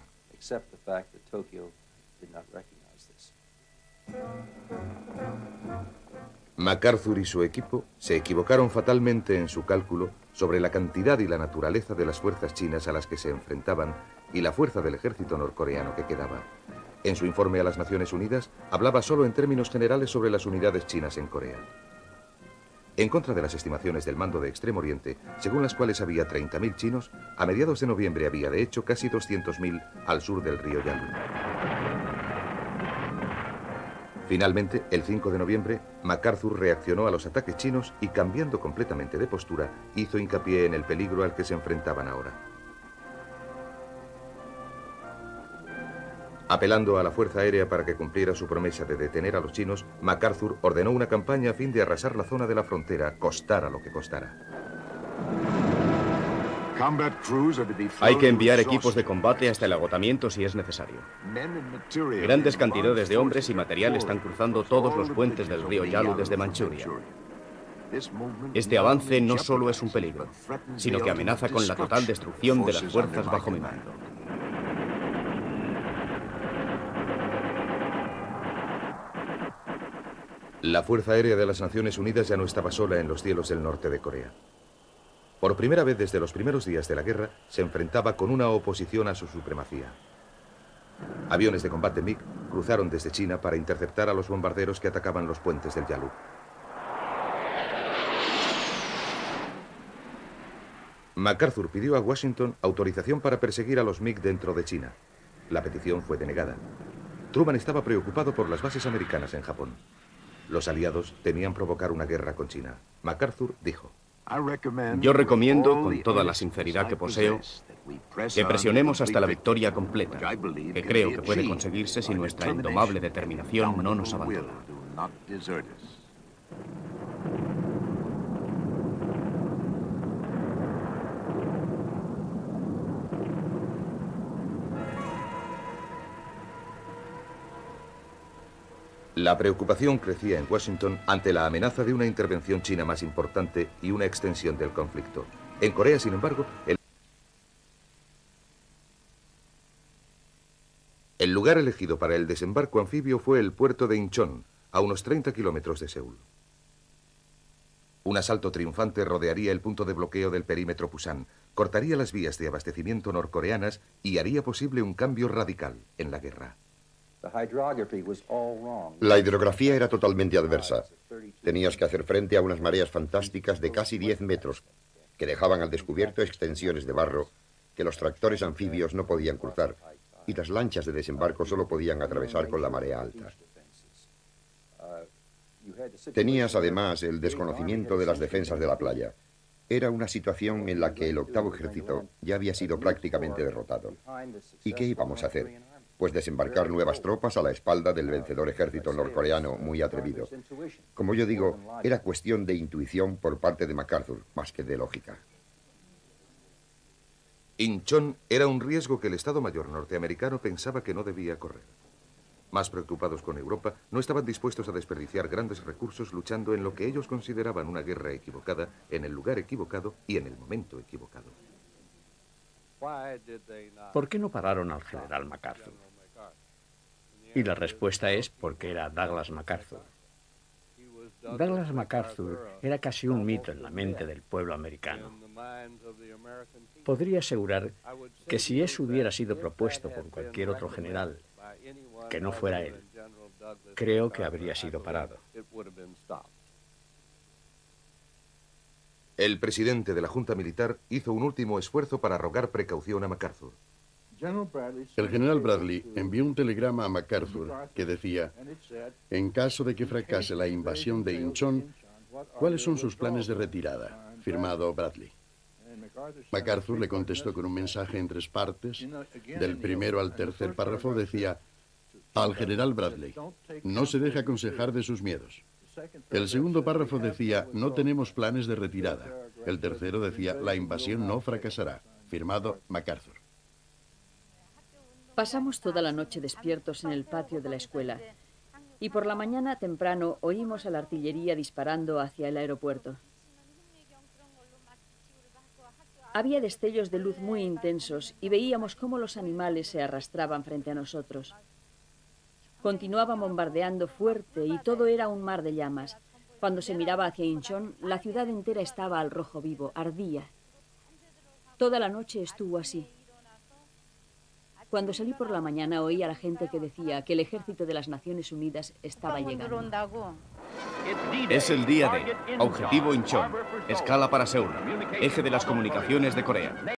Speaker 1: MacArthur y su equipo se equivocaron fatalmente en su cálculo sobre la cantidad y la naturaleza de las fuerzas chinas a las que se enfrentaban y la fuerza del ejército norcoreano que quedaba. En su informe a las Naciones Unidas hablaba solo en términos generales sobre las unidades chinas en Corea. En contra de las estimaciones del mando de Extremo Oriente, según las cuales había treinta mil chinos, a mediados de noviembre había de hecho casi doscientos mil al sur del río Yalu. Finalmente, el cinco de noviembre, MacArthur reaccionó a los ataques chinos y, cambiando completamente de postura, hizo hincapié en el peligro al que se enfrentaban ahora. Apelando a la Fuerza Aérea para que cumpliera su promesa de detener a los chinos, MacArthur ordenó una campaña a fin de arrasar la zona de la frontera, costara lo que costara.
Speaker 2: Hay que enviar equipos de combate hasta el agotamiento si es necesario. Grandes cantidades de hombres y material están cruzando todos los puentes del río Yalu desde Manchuria. Este avance no solo es un peligro, sino que amenaza con la total destrucción de las fuerzas bajo mi mando.
Speaker 1: La Fuerza Aérea de las Naciones Unidas ya no estaba sola en los cielos del norte de Corea. Por primera vez desde los primeros días de la guerra, se enfrentaba con una oposición a su supremacía. Aviones de combate MiG cruzaron desde China para interceptar a los bombarderos que atacaban los puentes del Yalu. MacArthur pidió a Washington autorización para perseguir a los MiG dentro de China. La petición fue denegada. Truman estaba preocupado por las bases americanas en Japón. Los aliados temían provocar una guerra con China. MacArthur dijo:
Speaker 2: Yo recomiendo, con toda la sinceridad que poseo, que presionemos hasta la victoria completa, que creo que puede conseguirse si nuestra indomable determinación no nos abandona.
Speaker 1: La preocupación crecía en Washington ante la amenaza de una intervención china más importante y una extensión del conflicto. En Corea, sin embargo, el, el lugar elegido para el desembarco anfibio fue el puerto de Incheon, a unos treinta kilómetros de Seúl. Un asalto triunfante rodearía el punto de bloqueo del perímetro Pusan, cortaría las vías de abastecimiento norcoreanas y haría posible un cambio radical en la guerra.
Speaker 3: La hidrografía era totalmente adversa. Tenías que hacer frente a unas mareas fantásticas de casi diez metros, que dejaban al descubierto extensiones de barro que los tractores anfibios no podían cruzar, y las lanchas de desembarco solo podían atravesar con la marea alta. Tenías además el desconocimiento de las defensas de la playa. Era una situación en la que el octavo ejército ya había sido prácticamente derrotado. ¿Y qué íbamos a hacer? Pues desembarcar nuevas tropas a la espalda del vencedor ejército norcoreano muy atrevido. Como yo digo, era cuestión de intuición por parte de MacArthur, más que de lógica.
Speaker 1: Incheon era un riesgo que el Estado Mayor norteamericano pensaba que no debía correr. Más preocupados con Europa, no estaban dispuestos a desperdiciar grandes recursos luchando en lo que ellos consideraban una guerra equivocada, en el lugar equivocado y en el momento equivocado.
Speaker 4: ¿Por qué no pararon al general MacArthur? Y la respuesta es porque era Douglas MacArthur. Douglas MacArthur era casi un mito en la mente del pueblo americano. Podría asegurar que si eso hubiera sido propuesto por cualquier otro general que no fuera él, creo que habría sido parado.
Speaker 1: El presidente de la Junta Militar hizo un último esfuerzo para rogar precaución a MacArthur.
Speaker 5: El general Bradley envió un telegrama a MacArthur que decía: en caso de que fracase la invasión de Incheon, ¿cuáles son sus planes de retirada? Firmado Bradley. MacArthur le contestó con un mensaje en tres partes. Del primero al tercer párrafo decía: al general Bradley, no se deje aconsejar de sus miedos. El segundo párrafo decía: no tenemos planes de retirada. El tercero decía: la invasión no fracasará. Firmado MacArthur.
Speaker 6: Pasamos toda la noche despiertos en el patio de la escuela y por la mañana temprano oímos a la artillería disparando hacia el aeropuerto. Había destellos de luz muy intensos y veíamos cómo los animales se arrastraban frente a nosotros. Continuaban bombardeando fuerte y todo era un mar de llamas. Cuando se miraba hacia Incheon, la ciudad entera estaba al rojo vivo, ardía. Toda la noche estuvo así. Cuando salí por la mañana oí a la gente que decía que el ejército de las Naciones Unidas estaba llegando.
Speaker 2: Es el día de Objetivo Incheon, escala para Seúl, eje de las comunicaciones de Corea.